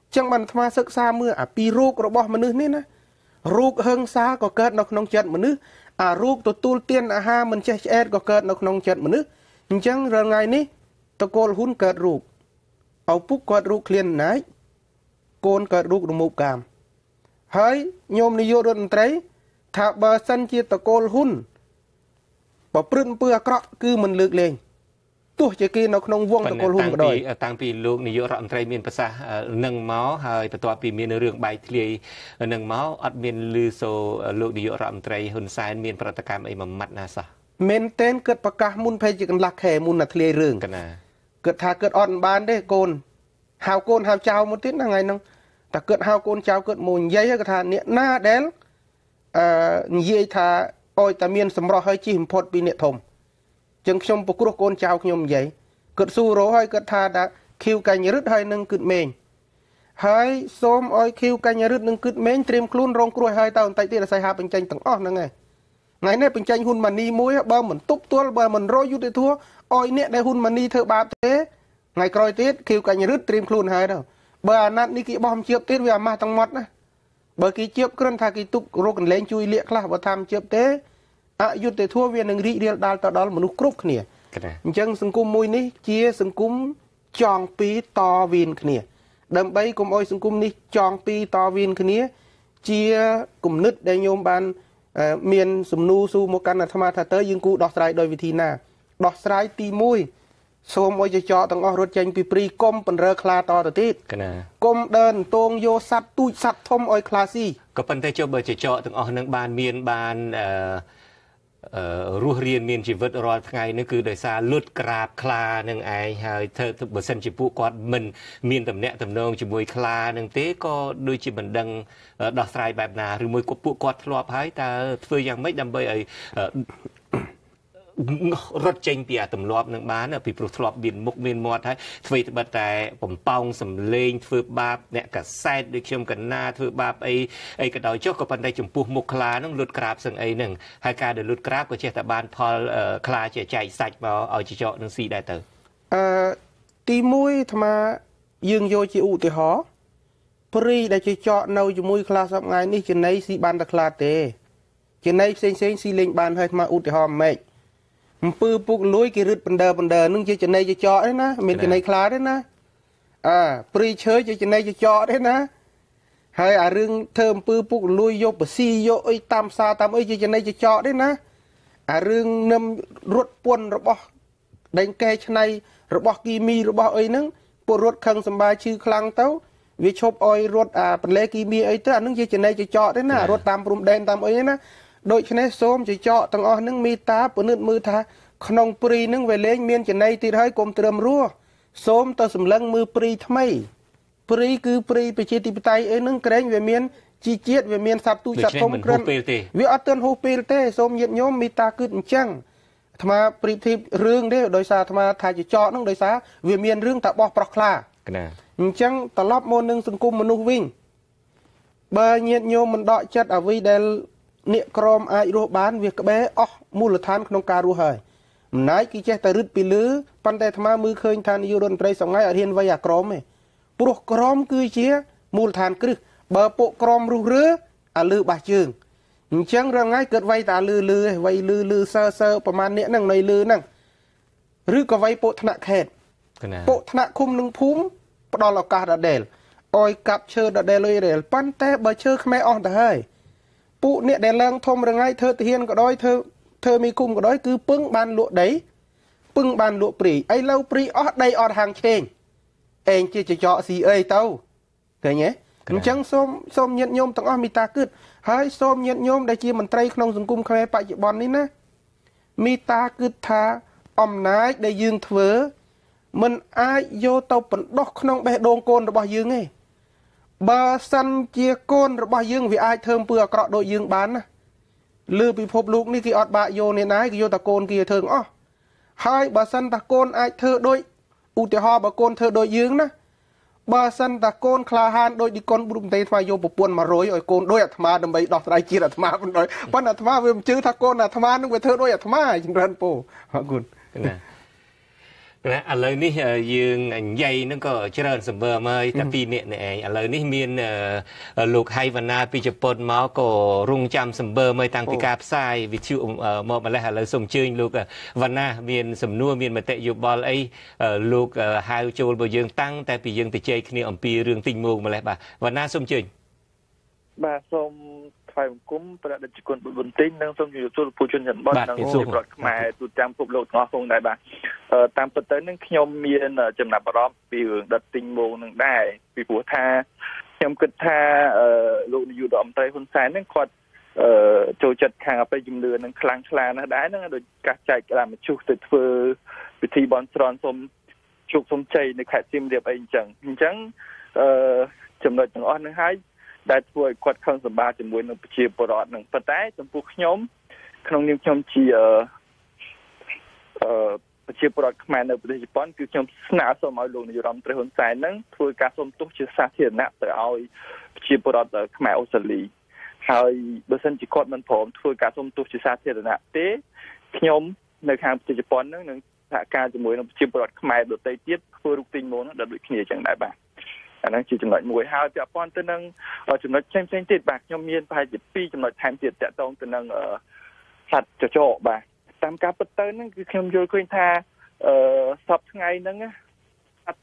ចឹងបានអាត្មាសិក្សាមើលពីរោគរបស់មនុស្សនេះណារោគហឹង្សាក៏កើតនៅក្នុងចិត្តមនុស្សអារោគទទួលទានអាហារមិនចេះឆ្អែតក៏កើតនៅក្នុងចិត្តមនុស្សអញ្ចឹងរាល់ថ្ងៃនេះតកូលហ៊ុនកើតរោគឪពុកគាត់រោគឃ្លានណាច់កូនកើតរោគរមូបកាមហើយញោមនាយករដ្ឋមន្ត្រីថាបើសិនជាតកូលហ៊ុនប្រព្រឹត្តអំពើអាក្រក់គឺមិនលើកលែងទោះជាគេនៅក្នុងវងតកូលហ៊ុនក៏ដោយតាំងពីលោកនាយករដ្ឋមន្ត្រីមានប្រសាសន៍នឹងមកហើយបន្ទាប់ពីមានរឿងបែកធ្លាយនឹងមកអត់មានឮសូលោកនាយករដ្ឋមន្ត្រីហ៊ុនសែនមានប្រតិកម្មអីមួយម៉ាត់ណាសោះមែនតែនគិតប្រកាសមុនភ័យជាកន្លះខែមុនណាធ្លាយរឿងកណាគិតថាគិតអត់បានទេកូនហៅកូនហៅចៅមកទៀតថ្ងៃហ្នឹងតែគិតហៅកូនចៅគិតមួយនិយាយគាត់ថាអ្នកណាដែលនិយាយថាអោយតែមានសម្រស់ហើយជិះបំផុតពីអ្នកធំចឹងខ្ញុំប្រគ្រោះកូនចៅខ្ញុំនិយាយគិតស៊ូរោហើយគិតថាខៀវកញ្ញរិទ្ធហើយនឹងគិតមេងហើយសូមអោយខៀវកញ្ញរិទ្ធនឹងគិតមេងត្រៀមខ្លួនរងគ្រោះហើយតើបន្តិចទៀតអាស័យហាបញ្ចេញទាំងអស់ហ្នឹងឯងថ្ងៃនេះបញ្ចេញហ៊ុនម៉ាណីមួយបើមិនទប់ទល់បើមិនរយយុទ្ធធัวអោយអ្នកដែលហ៊ុនម៉ាណីធ្វើបាបទេថ្ងៃក្រោយទៀតខៀវកញ្ញរិទ្ធត្រៀមខ្លួនហើយទៅបើអាណត្តិនេះគេបោះជៀបទៀតវាអាម៉ាស់ទាំងមាត់ណាបើគេជៀបគ្រាន់ថាគេទុករកកន្លែងជួយលាកខ្លះបើថាជៀបទេអយុត្តិធម៌វានឹងរីករាលដាលទៅដល់មនុស្សគ្រប់គ្នាអញ្ចឹងសង្គមមួយនេះជាសង្គមចងពីតវៀនគ្នាដើម្បីកុំអោយសង្គមនេះចងពីតវៀនគ្នាជាគំនិតដែលញោមបានមានសំណួរស៊ូមកកាន់អាត្មាថាតើយើងគូដោះស្រាយដោយវិធីណាដោះស្រាយទី1សូមអោយចចកទាំងអស់រត់ចេញពីព្រីកុំបណ្រើខ្លាតទៅទៀតកុំដើរតងយកសัตว์ទូចសัตว์ធំអោយខ្លាស៊ីក៏ប៉ុន្តែចុះបើចចកទាំងអស់នឹងបានរស់រៀនមានជីវិតរាល់ថ្ងៃនេះគឺដោយសារលុតក្រាបខ្លានឹងឯងហើយធ្វើបើសិនជាពួកគាត់មិនមានតំណែងតំណងជាមួយខ្លានឹងទេក៏ដូចជាមិនដឹងដោះស្រាយបែបណាឬមួយពួកគាត់ធ្លាប់ហើយតើធ្វើយ៉ាងម៉េចដើម្បីឲ្យរត់ចេញពីអាទម្លាប់នឹងបានពីព្រោះធ្លាប់មានមុខមានមាត់ហើយធ្វើត្បិតតែបំប៉ោងសំលេងធ្វើបាបអ្នកកសែតដូចខ្ញុំកណាធ្វើបាបអីក៏ដោយចុះក៏ប៉ុន្តែចំពោះមុខខ្លានឹងលុតក្រាបសឹងអីហ្នឹងហើយការដែលលុតក្រាបក៏ចេះតែបានផលខ្លាជាចែកសាច់មកឲ្យចចកនឹងស៊ីដែរទៅទី1អាត្មាយើងយកជាឧទាហរណ៍ព្រីដែលចចកនៅជាមួយខ្លាសពថ្ងៃនេះចំណីស៊ីបានតែខ្លាទេចំណីផ្សេងស៊ីលេងបានហើយអាត្មាឧទាហរណ៍ម៉េចអំពើពុកលួយគេរឹតបណ្ដើនឹងជាចំណីចចកទេណាមានចំណីខ្លាទេណាព្រីឈើជាចំណីចចកទេណាហើយអារឿងធ្វើអំពើពុកលួយយកបស៊ីយកអីតាមផ្សារតាមអីជាចំណីចចកទេណាអារឿងនឹមរត់ពន្ធរបស់ដេញកែឆ្នៃរបស់គីមីរបស់អីហ្នឹងពលរត់ខឹងសម្បាឈឺខ្លាំងទៅវាឈប់អោយរត់បន្លែគីមីអីទៅអានឹងជាចំណីចចកទេណារត់តាមព្រំដែនតាមអីណាដូច្នេះសូមចចកទាំងអស់នឹងមេត្តាពិនិត្យមើលថាក្នុងព្រីនឹងវាលែងមានចំណីទៀតហើយកុំត្រឹមរស់សូមទៅសម្លឹងមើលព្រីថ្មីព្រីគឺព្រីប្រជាធិបតេយ្យអីនឹងក្រែងវាមានជីជាតិវាមានសត្វទូចសត្វធំក្រិនវាអត់ទាន់ហូរពេលទេសូមញាតិញោមមេត្តាគិតអញ្ចឹងអាត្មាព្រីធីបរឿងទេដោយសារអាត្មាថាចចកនឹងដោយសារវាមានរឿងតែបោះប្រោះខ្លាអញ្ចឹងត្រឡប់មកនឹងសង្គមមនុស្សវិញបើញាតិញោមមិនដកចិត្តអ្វីដែលអ្នកក្រមអាចរស់បានវាក្បែរអស់មូលដ្ឋានក្នុងការរស់ហើយអំណាចគឺចេះតែរឹតពីលើប៉ុន្តែអាត្មាមើលឃើញថានាយករដ្ឋមន្ត្រីសងៃអត់ហ៊ានវាយអាក្រមទេព្រោះក្រមគឺជាមូលដ្ឋានគ្រឹះបើពួកក្រមរុះរើអាលឺបាសជើងអញ្ចឹងរាល់ថ្ងៃគាត់វាយតាលឺវាយលឺសើប្រមាណអ្នកហ្នឹងនៅលឺហ្នឹងឬក៏វាយពួកថ្នាក់ខេត្តពួកថ្នាក់ឃុំនឹងភូមិផ្ដល់ឱកាសដដែលអោយកាប់ឈើដដែលលុយរែលប៉ុន្តែបើឈើខ្មែរអស់ទៅហើយពួកអ្នកដែលឡើងធំរងាយធ្វើទាហានក៏ដោយធ្វើមីគុំក៏ដោយគឺពឹងបានលក់ដីពឹងបានលក់ព្រីឥឡូវព្រីអស់ដីអត់ហាងឆេងឯងជាចចកស៊ីអីទៅឃើញទេអញ្ចឹងសូមញាតិញោមទាំងអស់មេត្តាគិតហើយសូមញាតិញោមដែលជាមន្ត្រីក្នុងសង្គមខ្មែរបច្ចុប្បន្ននេះណាមេត្តាគិតថាអំណាចដែលយើងធ្វើមិនអាចយកទៅបណ្ដោះក្នុងបេះដូងកូនរបស់យើងទេបើសិនជាកូនរបស់យើងវាអាចធ្វើអំពើអាក្រក់ដូចយើងបានណាលើពិភពលោកនេះគេអត់បាក់យកអ្នកណាគេយកតែកូនគេធ្វើអស់ហើយបើសិនតែកូនអាចធ្វើដូចឧទាហរណ៍បើកូនធ្វើដូចយើងណាបើសិនតែកូនក្លាហានដូចទីកូនබුរមតេថ្មយកប្រពន្ធ100ឲ្យកូនដូចអាត្មាដើម្បីដោះស្រាយជាតិអាត្មាប៉ុណ្ណឹងប៉ុន្តែអាត្មាវាមិនជឿថាកូនអាត្មានឹងវាធ្វើដូចអាត្មាចម្រើនពោអរគុណណាណាឥឡូវនេះយើងនិយាយហ្នឹងក៏ច្រើនសម្បើមើលតែពីអ្នកនេះឯងឥឡូវនេះមានលោកហៃវណ្ណាពីជប៉ុនមកក៏រងចាំសម្បើមើលតាំងពីការផ្សាយវិទ្យុមកម្លេះឥឡូវសូមអញ្ជើញលោកវណ្ណាមានសំណួរមានមតិយោបល់អីលោកហៅចូលរបស់យើងតាំងតែពីយើងទៅជែកគ្នាអំពីរឿងទិញម៉ូកម្លេះបាទវណ្ណាសូមអញ្ជើញបាទសូមថ្លែងបង្គំប្រតិជនបុត្រទិញនិងសូមជម្រាបសួរពលជនជនបទនិងពលរដ្ឋខ្មែរទូទាំងពិភពលោកទាំងអស់ផងដែរបាទតាមពិតទៅនឹងខ្ញុំមានចំណាប់អារម្មណ៍ពីរឿងដុតទិញម៉ូនឹងដែរពីព្រោះថាខ្ញុំគិតថាលោកនាយករដ្ឋមន្ត្រីហ៊ុនសែននឹងគាត់ចូលចិត្តខាងអបិយជំនឿនឹងខ្លាំងក្លាណាស់ដែរហ្នឹងដោយការចែកក្រាមជុះទៅធ្វើពិធីបន់ស្រន់សុំជោគសុំជ័យនៅខេត្តសៀមរាបអីអញ្ចឹងចំណុចទាំងអស់ហ្នឹងហើយដែលធ្វើឲ្យគាត់ខឹងសម្បាជាមួយនឹងប្រជាពលរដ្ឋនឹងប៉ុន្តែចំពោះខ្ញុំក្នុងនាមខ្ញុំជាប្រជាពលរដ្ឋខ្មែរនៅប្រទេសជប៉ុនគឺខ្ញុំស្នើសុំឲ្យលោកនាយរដ្ឋមន្ត្រីហ៊ុនសែននឹងធ្វើការសុំទោសជាសាធារណៈទៅឲ្យប្រជាពលរដ្ឋខ្មែរអូស្ត្រាលីហើយបើសិនជាគាត់មិនព្រមធ្វើការសុំទោសជាសាធារណៈទេខ្ញុំនៅខាងប្រទេសជប៉ុននឹងសហការជាមួយនឹងប្រជាពលរដ្ឋខ្មែរដទៃទៀតធ្វើរូបទិញម៉ូនដល់ដូចគ្នាអញ្ចឹងដែរបាទអាហ្នឹងជាចំណុចមួយហើយពាក់ព័ន្ធទៅនឹងចំណុចផ្សេងទៀតបាទខ្ញុំមានប្រហែលជា2ចំណុចថែមទៀតតាក់ទងទៅនឹងសត្វចចកបាទតាមការពិតទៅហ្នឹងគឺខ្ញុំយល់ឃើញថាសពថ្ងៃហ្នឹងសត្វ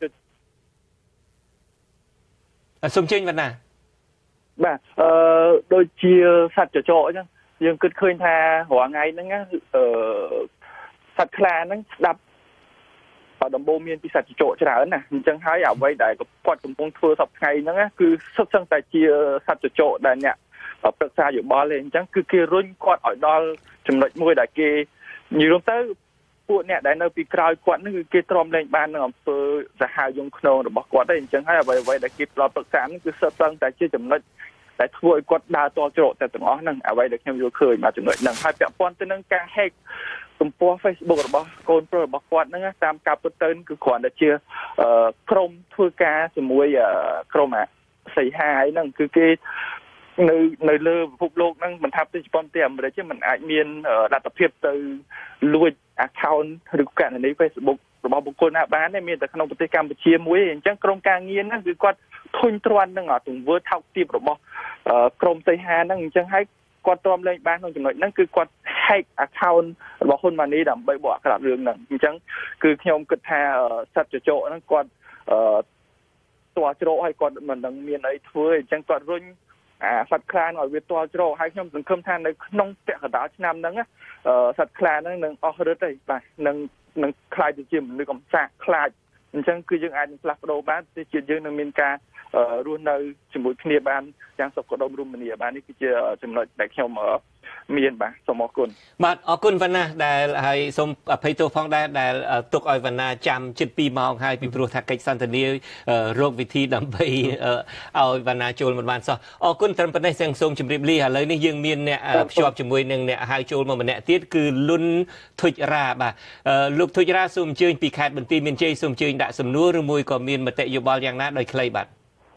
សូមជើញវណ្ណាបាទដូចជាសត្វចចកអញ្ចឹងយើងគិតឃើញថារាល់ថ្ងៃហ្នឹងសត្វខ្លាហ្នឹងស្ដាប់ដំបូងមានពីសត្វចចកច្រើនណាអញ្ចឹងហើយអ្វីដែលគាត់កំពុងធ្វើសពថ្ងៃហ្នឹងគឺសុទ្ធសឹងតែជាសត្វចចកដែលអ្នកប្រឹក្សាយោបល់ទេអញ្ចឹងគឺគេរុញគាត់ឲ្យដល់ចំណុចមួយដែលគេនិយាយទៅពួកអ្នកដែលនៅពីក្រោយគាត់ហ្នឹងគឺគេទ្រាំលែងបាននឹងអំពើសាហាវយងខ្នងរបស់គាត់ទេអញ្ចឹងហើយអ្វីដែលគេផ្ដល់ប្រឹក្សាហ្នឹងគឺសុទ្ធសឹងតែជាចំណុចដែលធ្វើឲ្យគាត់ដើរតច្រកតែទាំងអស់ហ្នឹងអ្វីដែលខ្ញុំយល់ឃើញមកចំណុចហ្នឹងហើយពាក់ព័ន្ធទៅនឹងការ hack ទំព័រ Facebook របស់កូនប្រុសរបស់គាត់ហ្នឹងតាមការពិតទៅគឺគ្រាន់តែជាក្រុមធ្វើការជាមួយក្រុមសីហាអីហ្នឹងគឺគេនៅលើពិភពលោកហ្នឹងមិនថាប្រទេសជប៉ុនទេអាមេរិកទេมันអាចមានលទ្ធភាពទៅលួច account ឬកណនី Facebook របស់បុគ្គលណាបានទេមានតែក្នុងប្រទេសកម្ពុជាមួយអញ្ចឹងក្រុមការងារហ្នឹងគឺគាត់ធុញទ្រាន់នឹងទង្វើថោកទាបរបស់ក្រុមសីហាហ្នឹងអញ្ចឹងហើយគាត់ទ្រាំលែងបានក្នុងចំណុចហ្នឹងគឺគាត់ hack account របស់ហ៊ុនម៉ាណីដើម្បីបកអាក្រាតរឿងហ្នឹងអញ្ចឹងគឺខ្ញុំគិតថាសត្វចចកហ្នឹងគាត់តួច្រកហើយគាត់មិនដឹងមានអីធ្វើអញ្ចឹងគាត់រុញសត្វខ្លាឲ្យវាតល់ច្រកហើយខ្ញុំសង្ឃឹមថានៅក្នុងពាក់កណ្ដាលឆ្នាំហ្នឹងសត្វខ្លាហ្នឹងនឹងអស់រឹតទេបាទនឹងខ្លាយទៅជាមនុស្សកំសាកខ្លាចអញ្ចឹងគឺយើងអាចនឹងផ្លាស់ប្ដូរបានប្រទេសជាតិយើងនឹងមានការរស់នៅជាមួយគ្នាបានយ៉ាងសុខដុមរមនាបាននេះគឺជាចំណុចដែលខ្ញុំមានបាទសូមអរគុណបាទអរគុណវណ្ណាដែលហើយសូមអភ័យទោសផងដែរដែលទុកឲ្យវណ្ណាចាំជិត2ម៉ោងហើយពីព្រោះថាកិច្ចសន្ទនារោគវិធីដើម្បីឲ្យវណ្ណាចូលមិនបានសោះអរគុណត្រឹមប៉ុណ្ណេះសូមជម្រាបលាឥឡូវនេះយើងមានអ្នកភ្ជាប់ជាមួយនឹងអ្នកហៅចូលមកម្នាក់ទៀតគឺលុនធុចរាបាទលោកធុចរាសូមអញ្ជើញពីខេត្តបន្ទាយមានជ័យសូមអញ្ជើញដាក់សំណួរឬមួយក៏មានមតិយោបល់យ៉ាងណាដោយខ្លីបាទ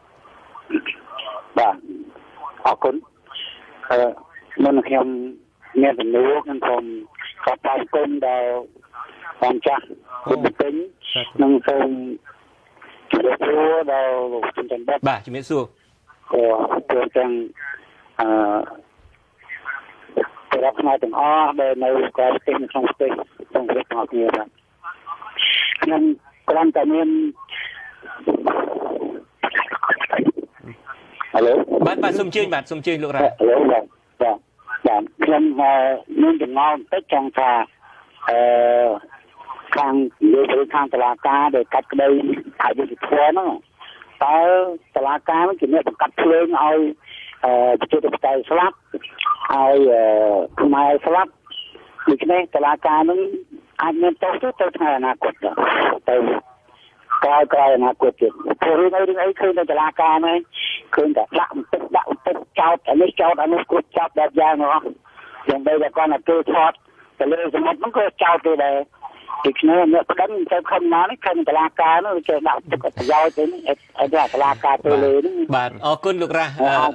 បាទអរគុណមុនខ្ញុំមានសំណួរខ្ញុំសូមខកបាយគុំដល់បងចាស់គុំពេញនិងសូមជម្រាបសួរដល់លោកជំទាវបាទជំរាបសួរព្រោះទាំងប្រពៃទាំងអស់ដែលនៅក្រៅប្រទេសក្នុងប្រទេសទាំងប្រទេសទាំងអស់គ្នាបាទខ្ញុំគ្រាន់តែមានបាទសូមជើញបាទសូមជើញលោករ៉ាបាទខ្ញុំមានចំណងបន្តិចចង់ថាខាងនិយាយទៅខាងតុលាការដែលកាត់ក្តីអយុត្តិធម៌ហ្នឹងតើតុលាការនឹងជាអ្នកបង្កាត់ភ្លើងឲ្យប្រជាធិបតេយ្យស្លាប់ឲ្យខ្មែរស្លាប់ដូច្នេះតុលាការនឹងអាចមានទោសទៅថ្ងៃអនាគតទៅក្រោយអនាគតទៀតព្រោះរឿងអីឃើញនៅតុលាការហ្នឹងឃើញតែដាក់បន្ទុកចោតអានេះចោតអានោះគាត់ចាប់ដល់យ៉ាងហ៎យ៉ាងបីតែគាត់ទៅថតទៅលើសមុទ្រហ្នឹងក៏ចោតទៅដែរដូច្នេះអ្នកប្តឹងទៅខំណានេះឃើញតុលាការហ្នឹងគេដាក់ទុកប្រយោជន៍ទៅឲ្យតុលាការទៅលើហ្នឹងបាទអរគុណលោករ៉ា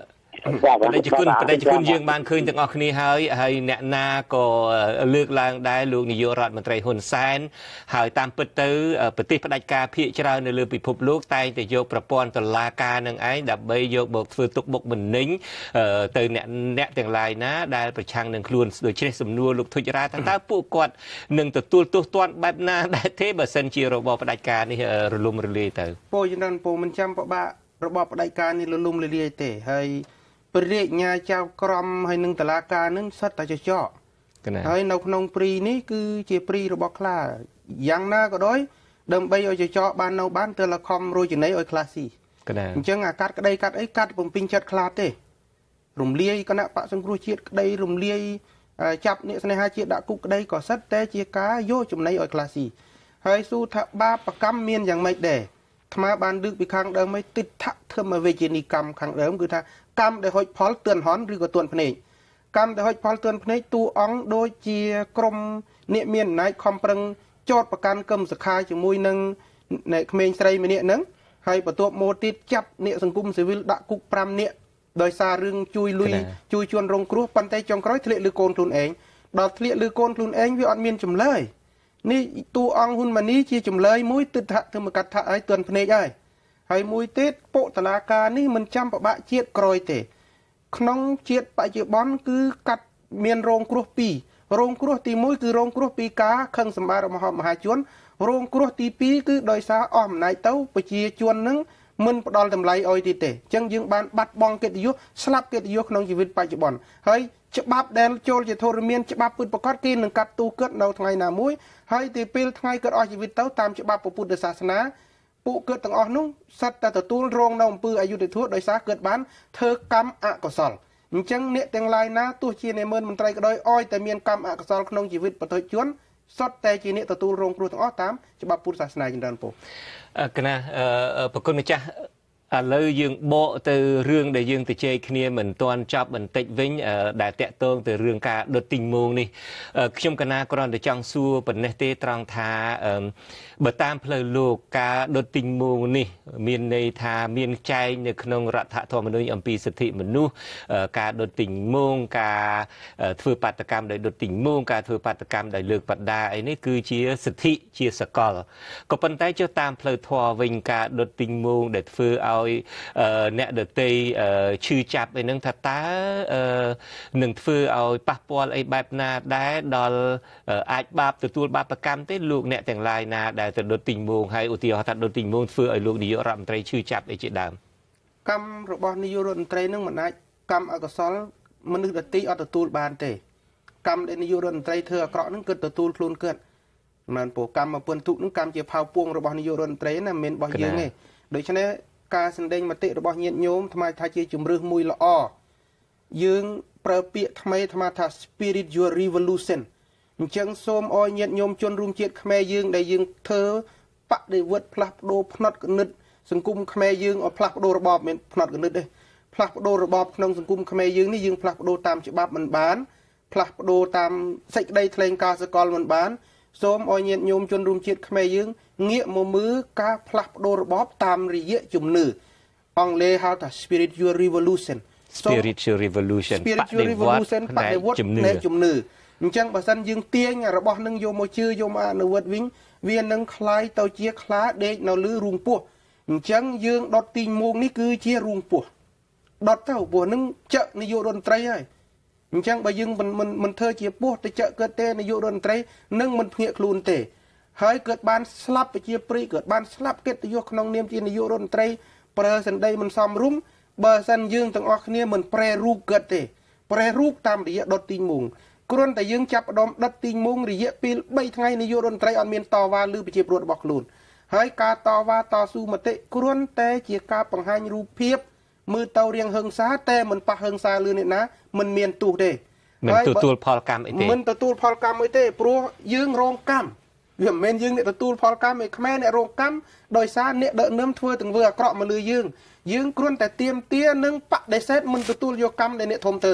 តែជាគុណយើងបានឃើញទាំងអស់គ្នាហើយអ្នកណាក៏លើកឡើងដែរលោកនាយករដ្ឋមន្ត្រីហ៊ុនសែនហើយតាមពិតទៅប្រទេសផ្ដាច់ការភាគច្រើននៅលើពិភពលោកតែងតែយកប្រព័ន្ធតុលាការនឹងឯងដើម្បីយកមកធ្វើទុកបុកម្នេញទៅអ្នកទាំងឡាយណាដែលប្រឆាំងនឹងខ្លួនដូច្នេះសំណួរលោកធុចរាតើពួកគាត់នឹងទទួលទោសទណ្ឌបែបណាដែរទេបើសិនជារបបផ្ដាច់ការនេះរលំរលាយទៅពោលចំពោះមិនចាំពិបាករបបផ្ដាច់ការនេះរលំរលាយទេហើយព្រះរាជអាជ្ញាចៅក្រមហើយនឹងតុលាការនឹងសិតតែចចកហើយនៅក្នុងព្រីនេះគឺជាព្រីរបស់ខ្លាយ៉ាងណាក៏ដោយដើម្បីឲ្យចចកបាននៅបានទើលខំរយចំណីឲ្យខ្លាស៊ីអញ្ចឹងអាកាត់ក្តីកាត់អីកាត់បំពេញចិត្តខ្លាទេរំលាយគណៈបកសង្គ្រោះជាតិក្តីរំលាយចាប់អ្នកស្នេហាជាតិដាក់គុកក្តីក៏សិតតែជាការយកចំណីឲ្យខ្លាស៊ីហើយស៊ូថាបាបកម្មមានយ៉ាងម៉េចដែរថ្មបានលើកពីខាងដើមឲ្យទិដ្ឋធម្មវេជនីកម្មខាងដើមគឺថាកម្មដែលហុចផលទឿនហន់ឬក៏ទឿនភ្នែកកម្មដែលហុចផលទឿនភ្នែកតួអង្គដូចជាក្រមអ្នកមានអំណាចខំប្រឹងចោតប្រកាន់កឹមសុខាជាមួយនឹងក្មេងស្រីម្នាក់ហ្នឹងហើយបន្ទាប់មកទៀតចាប់អ្នកសង្គមស៊ីវិលដាក់គុក5នាក់ដោយសាររឿងជួយលុយជួយជន់រងគ្រោះប៉ុន្តែចុងក្រោយធ្លាក់លើកូនខ្លួនឯងដល់ធ្លាក់លើកូនខ្លួនឯងវាអត់មានចម្លើយនេះតួអង្គហ៊ុនម៉ាណីជាចម្លើយមួយទិដ្ឋធម្មកថាឲ្យទន់ភ្នែកហើយមួយទៀតពុកតឡាការនេះមិនចាំប្របាក់ជាតិក្រោយទេក្នុងជាតិបច្ចុប្បន្នគឺកាត់មានរងគ្រោះ2រងគ្រោះទី1គឺរងគ្រោះពីការខឹងសម្បារមហាជនរងគ្រោះទី2គឺដោយសារអស់អំណាចទៅប្រជាជននឹងមិនផ្ដល់តម្លៃឲ្យទៀតទេអញ្ចឹងយើងបានបាត់បង់កិត្តិយសស្លាប់កិត្តិយសក្នុងជីវិតបច្ចុប្បន្នហើយច្បាប់ដែលចូលជាធរមានច្បាប់ពិតប្រាកដគេនឹងកាត់ទោសគាត់នៅថ្ងៃណាមួយហើយទីពេលថ្ងៃគាត់អស់ជីវិតទៅតាមច្បាប់ពុទ្ធសាសនាពួកគាត់ទាំងអស់នោះសិតតែទទួលរងនៅអំពើអយុត្តិធម៌ដោយសារគាត់បានធ្វើកម្មអកុសលអញ្ចឹងអ្នកទាំងឡាយណាទោះជាអ្នកមន្ត្រីក៏ដោយអោយតែមានកម្មអកុសលក្នុងជីវិតប្រជាជនសុទ្ធតែជាអ្នកទទួលរងគ្រោះទាំងអស់តាមច្បាប់ពុទ្ធសាសនាចម្រើនពោកណាប្រគុណម្ចាស់ឥឡូវយើងបកទៅរឿងដែលយើងទៅជែកគ្នាមិនទាន់ចប់បន្តិចវិញដែលតាក់ទងទៅរឿងការដុតទីងមងនេះខ្ញុំកណាគ្រាន់តែចង់សួរប៉ុណ្ណេះទេត្រង់ថាបើតាមផ្លូវលោកការដុតទីងមងនេះមានន័យថាមានចែងនៅក្នុងរដ្ឋធម្មនុញ្ញអំពីសិទ្ធិមនុស្សការដុតទីងមងការធ្វើបាតកម្មដោយដុតទីងមងការធ្វើបាតកម្មដោយលើកបដាអីនេះគឺជាសិទ្ធិជាសកលក៏ប៉ុន្តែចុះតាមផ្លូវធម៌វិញការដុតទីងមងដែលធ្វើឲ្យអ្នកដទៃឈឺចាប់អីហ្នឹងថាតើនឹងធ្វើឲ្យប៉ះពាល់អីបែបណាដែរដល់អាចបាបទទួលបាបកម្មទេលោកអ្នកទាំងឡាយណាដែលទៅដុតទីងមងហើយឧទាហរណ៍ថាដុតទីងមងធ្វើឲ្យលោកនាយករដ្ឋមន្ត្រីឈឺចាប់អីជាដើមកម្មរបស់នាយករដ្ឋមន្ត្រីនឹងមិនអាចកម្មអកុសលមនុស្សដទៃអត់ទទួលបានទេកម្មដែលនាយករដ្ឋមន្ត្រីធ្វើអាក្រក់នឹងគឺទទួលខ្លួនគាត់មិនព្រោះកម្មមកពន្ធទុកនឹងកម្មជាផៅពួងរបស់នាយករដ្ឋមន្ត្រីណាមិនមែនរបស់យើងទេដូច្នេះការសម្ដែងមតិរបស់ញាតិញោមថ្មថាជាជំរឿសមួយល្អយើងប្រើពាក្យថ្មីថ្មថា spiritual revolution អញ្ចឹងសូមអោយញាតិញោមជនរួមជាតិខ្មែរយើងដែលយើងធ្វើបដិវត្តផ្លាស់ប្ដូរផ្នត់គណិតសង្គមខ្មែរយើងឲ្យផ្លាស់ប្ដូររបបមិនផ្នត់គណិតទេផ្លាស់ប្ដូររបបក្នុងសង្គមខ្មែរយើងនេះយើងផ្លាស់ប្ដូរតាមច្បាប់មិនបានផ្លាស់ប្ដូរតាមសេចក្តីថ្លែងការណ៍សកលមិនបានសូមអោយញាតិញោមជនរួមជាតិខ្មែរយើងងាកមកមើលការផ្លាស់ប្ដូររបបតាមរយៈជំនឿអង់គ្លេសហៅថា spiritual revolution បដិវត្តផ្នែកជំនឿអញ្ចឹងបើសិនយើងទាញរបស់នឹងយកមកជឿយកមកអនុវត្តវិញវានឹងคล้ายទៅជាខ្លាដេកនៅលើរូងពស់អញ្ចឹងយើងដុតទីងមងនេះគឺជារូងពស់ដុតទៅពស់នឹងចកនាយករដ្ឋមន្ត្រីហើយអញ្ចឹងបើយើងមិនធ្វើជាពស់ទៅចកកើតទេនាយករដ្ឋមន្ត្រីនឹងមិនភ្ញាក់ខ្លួនទេហើយកើតបានស្លាប់ប្រជាប្រិយកើតបានស្លាប់កិត្តិយសក្នុងនាមជានាយករដ្ឋមន្ត្រីប្រើសម្ដីមិនសមរម្យបើសិនយើងទាំងអស់គ្នាមិនប្រែរូបកើតទេប្រែរូបតាមរយៈដុតទីងមងគ្រាន់តែយើងចាប់ផ្ដើមដុតទីងមងរយៈពេល3ថ្ងៃនាយករដ្ឋមន្ត្រីអត់មានតវ៉ាលើប្រជាពលរដ្ឋរបស់ខ្លួនហើយការតវ៉ាតស៊ូមតិគ្រាន់តែជាការបង្ហាញរូបភាពមើលទៅរៀងហឹង្សាតែមិនប៉ះហឹង្សាលើអ្នកណាមិនមានទោសទេមិនទទួលផលកម្មអីទេមិនទទួលផលកម្មអីទេព្រោះយើងរងកម្មវាមិនមែនយើងអ្នកទទួលផលកម្មឯខ្មែរអ្នករងកម្មដោយសារអ្នកដឹកនាំធ្វើទាំងធ្វើអាក្រក់មកលើយើងគ្រាន់តែទៀមទានិងបដិសេធមិនទទួលយកកម្មដែលអ្នកធំធ្វើអ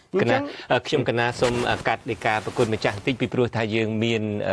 គណៈខ្ញុំគណៈសូមកាត់នៃការប្រគុណម្ចាស់បន្តិចពីព្រោះថាយើងមាន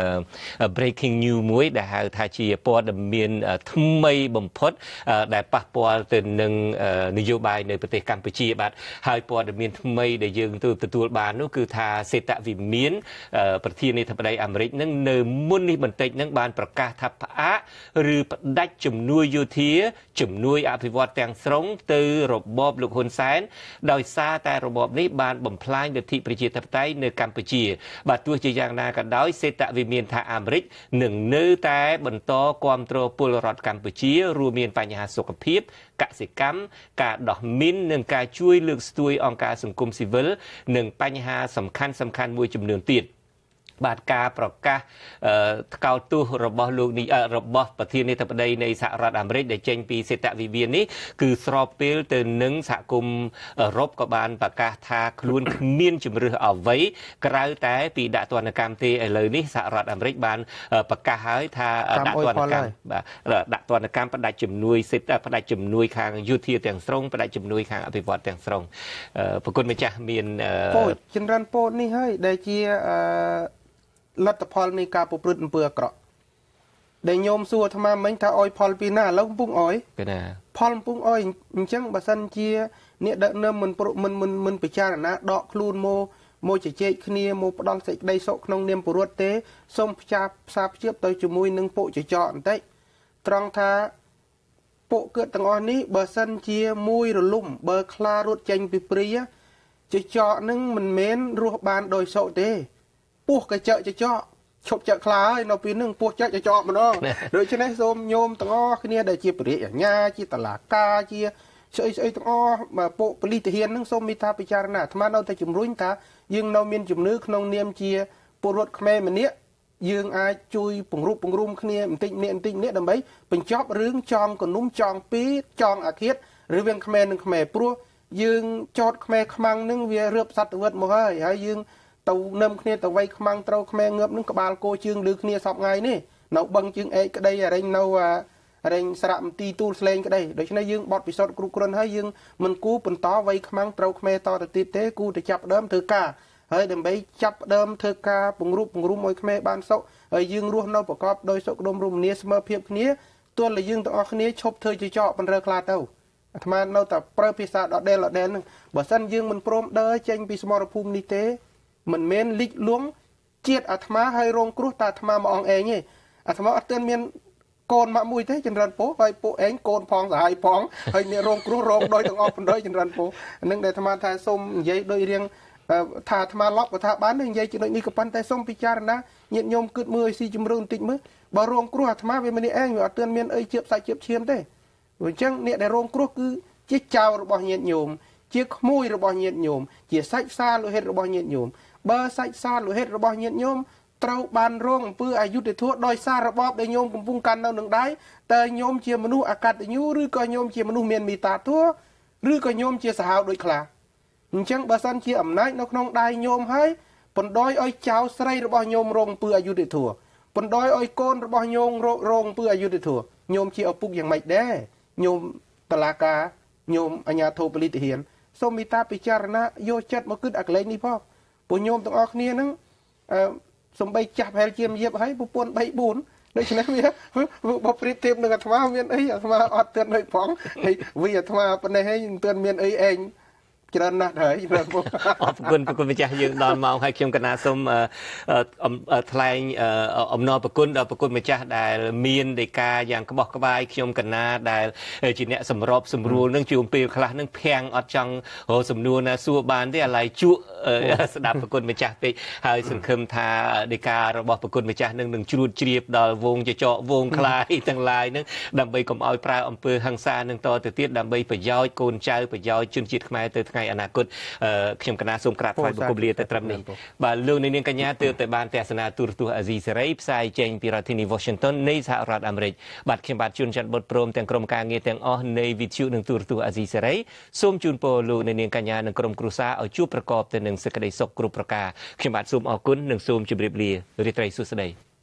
breaking news មួយដែលហៅថាជាព័ត៌មានថ្មីបំផុតដែលប៉ះពាល់ទៅនឹងនយោបាយនៅប្រទេសកម្ពុជាបាទហើយព័ត៌មានថ្មីដែលយើងទទួលបាននោះគឺថាសេតវិមានប្រធានាធិបតីអាមេរិកនឹងនៅមុននេះបន្តិចនឹងបានប្រកាសថាផ្អាកឬផ្ដាច់ជំនួយយោធាជំនួយអភិវឌ្ឍទាំងស្រុងទៅរបបលោកហ៊ុនសែនដោយសារតែរបបនេះបានបំផ្លាញលទ្ធិប្រជាធិបតេយ្យនៅកម្ពុជាបាទទោះជាយ៉ាងណាក៏ដោយសេតវិមានថាអាមេរិកនឹងនៅតែបន្តគាំទ្រពលរដ្ឋកម្ពុជារួមមានបញ្ហាសុខភាពកសិកម្មការដោះមីននិងការជួយលើកស្ទួយអង្គការសង្គមស៊ីវិលនិងបញ្ហាសំខាន់មួយចំនួនទៀតបាទការប្រកាសថ្កោលទោសរបស់លោកនេះរបស់ប្រធានាធិបតីនៃសហរដ្ឋអាមេរិកដែលចេញពីសេតវិមាននេះគឺស្របពេលទៅនឹងសហគមន៍អឺរ៉ុបក៏បានប្រកាសថាខ្លួនគ្មានជំរឿសអ្វីក្រៅតែពីដាក់ទណ្ឌកម្មទេឥឡូវនេះសហរដ្ឋអាមេរិកបានប្រកាសហើយថាដាក់ទណ្ឌកម្មបាទដាក់ទណ្ឌកម្មផ្ដាច់ជំនួយផ្ដាច់ជំនួយខាងយោធាទាំងស្រុងផ្ដាច់ជំនួយខាងអភិវឌ្ឍទាំងស្រុងប្រគុណម្ចាស់មានពោតចិនរ៉ាន់ពោតនេះហើយដែលជាលទ្ធផលនៃការប្រព្រឹត្តអំពើអាក្រក់ដែលញោមសួរអាត្មាមិញថាអយផលពីណាឥឡូវកំពុងអយពីណាផលកំពុងអយអញ្ចឹងបើសិនជាអ្នកដឹកនាំមិនពិចារណាដកខ្លួនមកជជែកគ្នាមកផ្ដល់សេចក្តីសុខក្នុងនាមពលរដ្ឋទេសូមផ្សារភ្ជាប់ទៅជាមួយនឹងពួកចចកបន្តិចត្រង់ថាពួកគាត់ទាំងអស់នេះបើសិនជាមួយរលំបើខ្លារត់ចេញពីព្រីចចកនឹងមិនមែនរស់បានដោយសុខទេពោះកចចកឈប់ចាក់ខ្លាហើយនៅពេលនឹងពោះចាក់ចកម្ដងដូច្នេះសូមញោមទាំងអស់គ្នាដែលជាបរិយាញ្ញាជាតឡាការជាស្អីទាំងអស់ពួកប៉ូលីសទាហាននឹងសូមមេត្តាពិចារណាអាត្មានៅតែជំរុញថាយើងនៅមានជំនឿក្នុងនាមជាពលរដ្ឋខ្មែរម្នាក់យើងអាចជួយពង្រួមគ្នាបន្តិចដើម្បីបញ្ចប់រឿងចងកនុំចងពីចងអាឃាតឬវាខ្មែរនឹងខ្មែរព្រោះយើងចោតខ្មែរខ្មាំងនឹងវារឿបសត្វវិតមកហើយយើងទៅនឹមគ្នាទៅវៃខ្មាំងត្រូវខ្មែរងើបនឹងក្បាលគោជើងលឺគ្នាសពថ្ងៃនេះនៅបឹងជើងអែកក្តីរែងនៅរែងស្រៈមន្ទីទូលស្លែងក្តីដូច្នេះយើងបត់ពិសោធន៍គ្រប់គ្រាន់ហើយយើងមិនគូបន្តវៃខ្មាំងត្រូវខ្មែរតទៅទៀតទេគូទៅចាប់ដើមធ្វើការហើយដើម្បីចាប់ដើមធ្វើការពង្រួមឲ្យខ្មែរបានសុខហើយយើងរស់នៅប្រកបដោយសុខដុមរមនាស្មើភាពគ្នាទោះតែយើងទាំងអស់គ្នាឈប់ធ្វើជាចកបណ្រើខ្លាទៅអាត្មានៅតែប្រើភាសាដដែលហ្នឹងបើសិនយើងមិនព្រមដើរចេញពីសមរភូមិនេះទេមិនមែនលិចលង់ជាតិអាត្មាហើយរងគ្រោះតែអាត្មាមកអងឯងទេអាត្មាអត់ទាន់មានកូនមកមួយទេចម្រើនពោហើយពួកឯងកូនផងសាហាយផងហើយអ្នករងគ្រោះរងដោយទាំងអស់បណ្ដោយចម្រើនពោនឹងដែលអាត្មាថាសូមនិយាយដោយរៀងថាអាត្មាឡប់ក៏ថាបាននិយាយចំណុចនេះក៏ប៉ុន្តែសូមពិចារណាញាតិញោមគិតមើលឲ្យស៊ីជំរឿនបន្តិចមើលបើរងគ្រោះអាត្មាវាម្នាក់ឯងវាអត់ទាន់មានអីជៀបសាច់ជៀបឈាមទេអញ្ចឹងអ្នកដែលរងគ្រោះគឺជាចៅរបស់ញាតិញោមជាក្មួយរបស់ញាតិញោមជាសាច់សាលោហិតរបស់ញាតិញោមបើសាច់សាលោហិតរបស់ញាតិញោមត្រូវបានរងអំពើអយុត្តិធម៌ដោយសាររបបដែលញោមកំពុងកាន់នៅនឹងដៃតើញោមជាមនុស្សអកតញ្ញូឬក៏ញោមជាមនុស្សមានមេត្តាធម៌ឬក៏ញោមជាសាហាវដូចខ្លាអញ្ចឹងបើសិនជាអំណាចនៅក្នុងដៃញោមហើយបណ្ដោយឲ្យចៅស្រីរបស់ញោមរងអំពើអយុត្តិធម៌បណ្ដោយឲ្យកូនរបស់ញោមរងអំពើអយុត្តិធម៌ញោមជាឪពុកយ៉ាងម៉េចដែរញោមតឡាការញោមអាជ្ញាធរប៉ូលីសទាហានសូមមេត្តាពិចារណាយកចិត្តមកគិតអាកន្លែងនេះផងពួកញោមទាំងអស់គ្នាហ្នឹងសំបីចាស់ប្រហែលជាយាបហើយប្រពន្ធ3 4ដូច្នេះវាបើប្រៀបធៀបនឹងអាត្មាមានអីអាត្មាអត់ទឿនដូចផងហើយវាអាត្មាប៉ុណ្ណេះហើយទឿនមានអីឯងច្រើនណាស់ហើយអរគុណម្ចាស់យើងដល់ម៉ោងហើយខ្ញុំកណាសូមថ្លែងអំណរប្រគុណដល់ប្រគុណម្ចាស់ដែលមានដីកាយ៉ាងក្បោះក្បាយខ្ញុំកណាដែលជាអ្នកសម្របសម្រួលនឹងជួមពេលខ្លះនឹងភាំងអត់ចង់រកសំណួរណាសួរបានទេអាឡ័យជក់ស្ដាប់ប្រគុណម្ចាស់ពេកហើយសង្ឃឹមថាដីការបស់ប្រគុណម្ចាស់នឹងជ្រួតជ្រាបដល់វងចចកវងខ្លាយទាំងឡាយនឹងដើម្បីកុំឲ្យប្រើអំពើហិង្សានឹងតទៅទៀតដើម្បីប្រយោជន៍កូនចៅប្រយោជន៍ជនជាតិខ្មែរទៅថ្ងៃអនាគតខ្ញុំកណាសូមក្រាបថ្វាយបង្គំលាទៅត្រឹមនេះបាទលោកនាងកញ្ញាទើបតែបានទស្សនាទូរទស្សន៍អាស៊ីសេរីផ្សាយចេញពីរដ្ឋធានី Washington នៃសហរដ្ឋអាមេរិកបាទខ្ញុំបាទជួនច័ន្ទបុតព្រមទាំងក្រុមការងារទាំងអស់នៃវិទ្យុនិងទូរទស្សន៍អាស៊ីសេរីសូមជូនពរលោកនាងកញ្ញានិងក្រុមគ្រួសារឲ្យជួបប្រកបទៅនឹងសេចក្តីសុខគ្រប់ប្រការខ្ញុំបាទសូមអរគុណនិងសូមជម្រាបលារីត្រីសួស្តី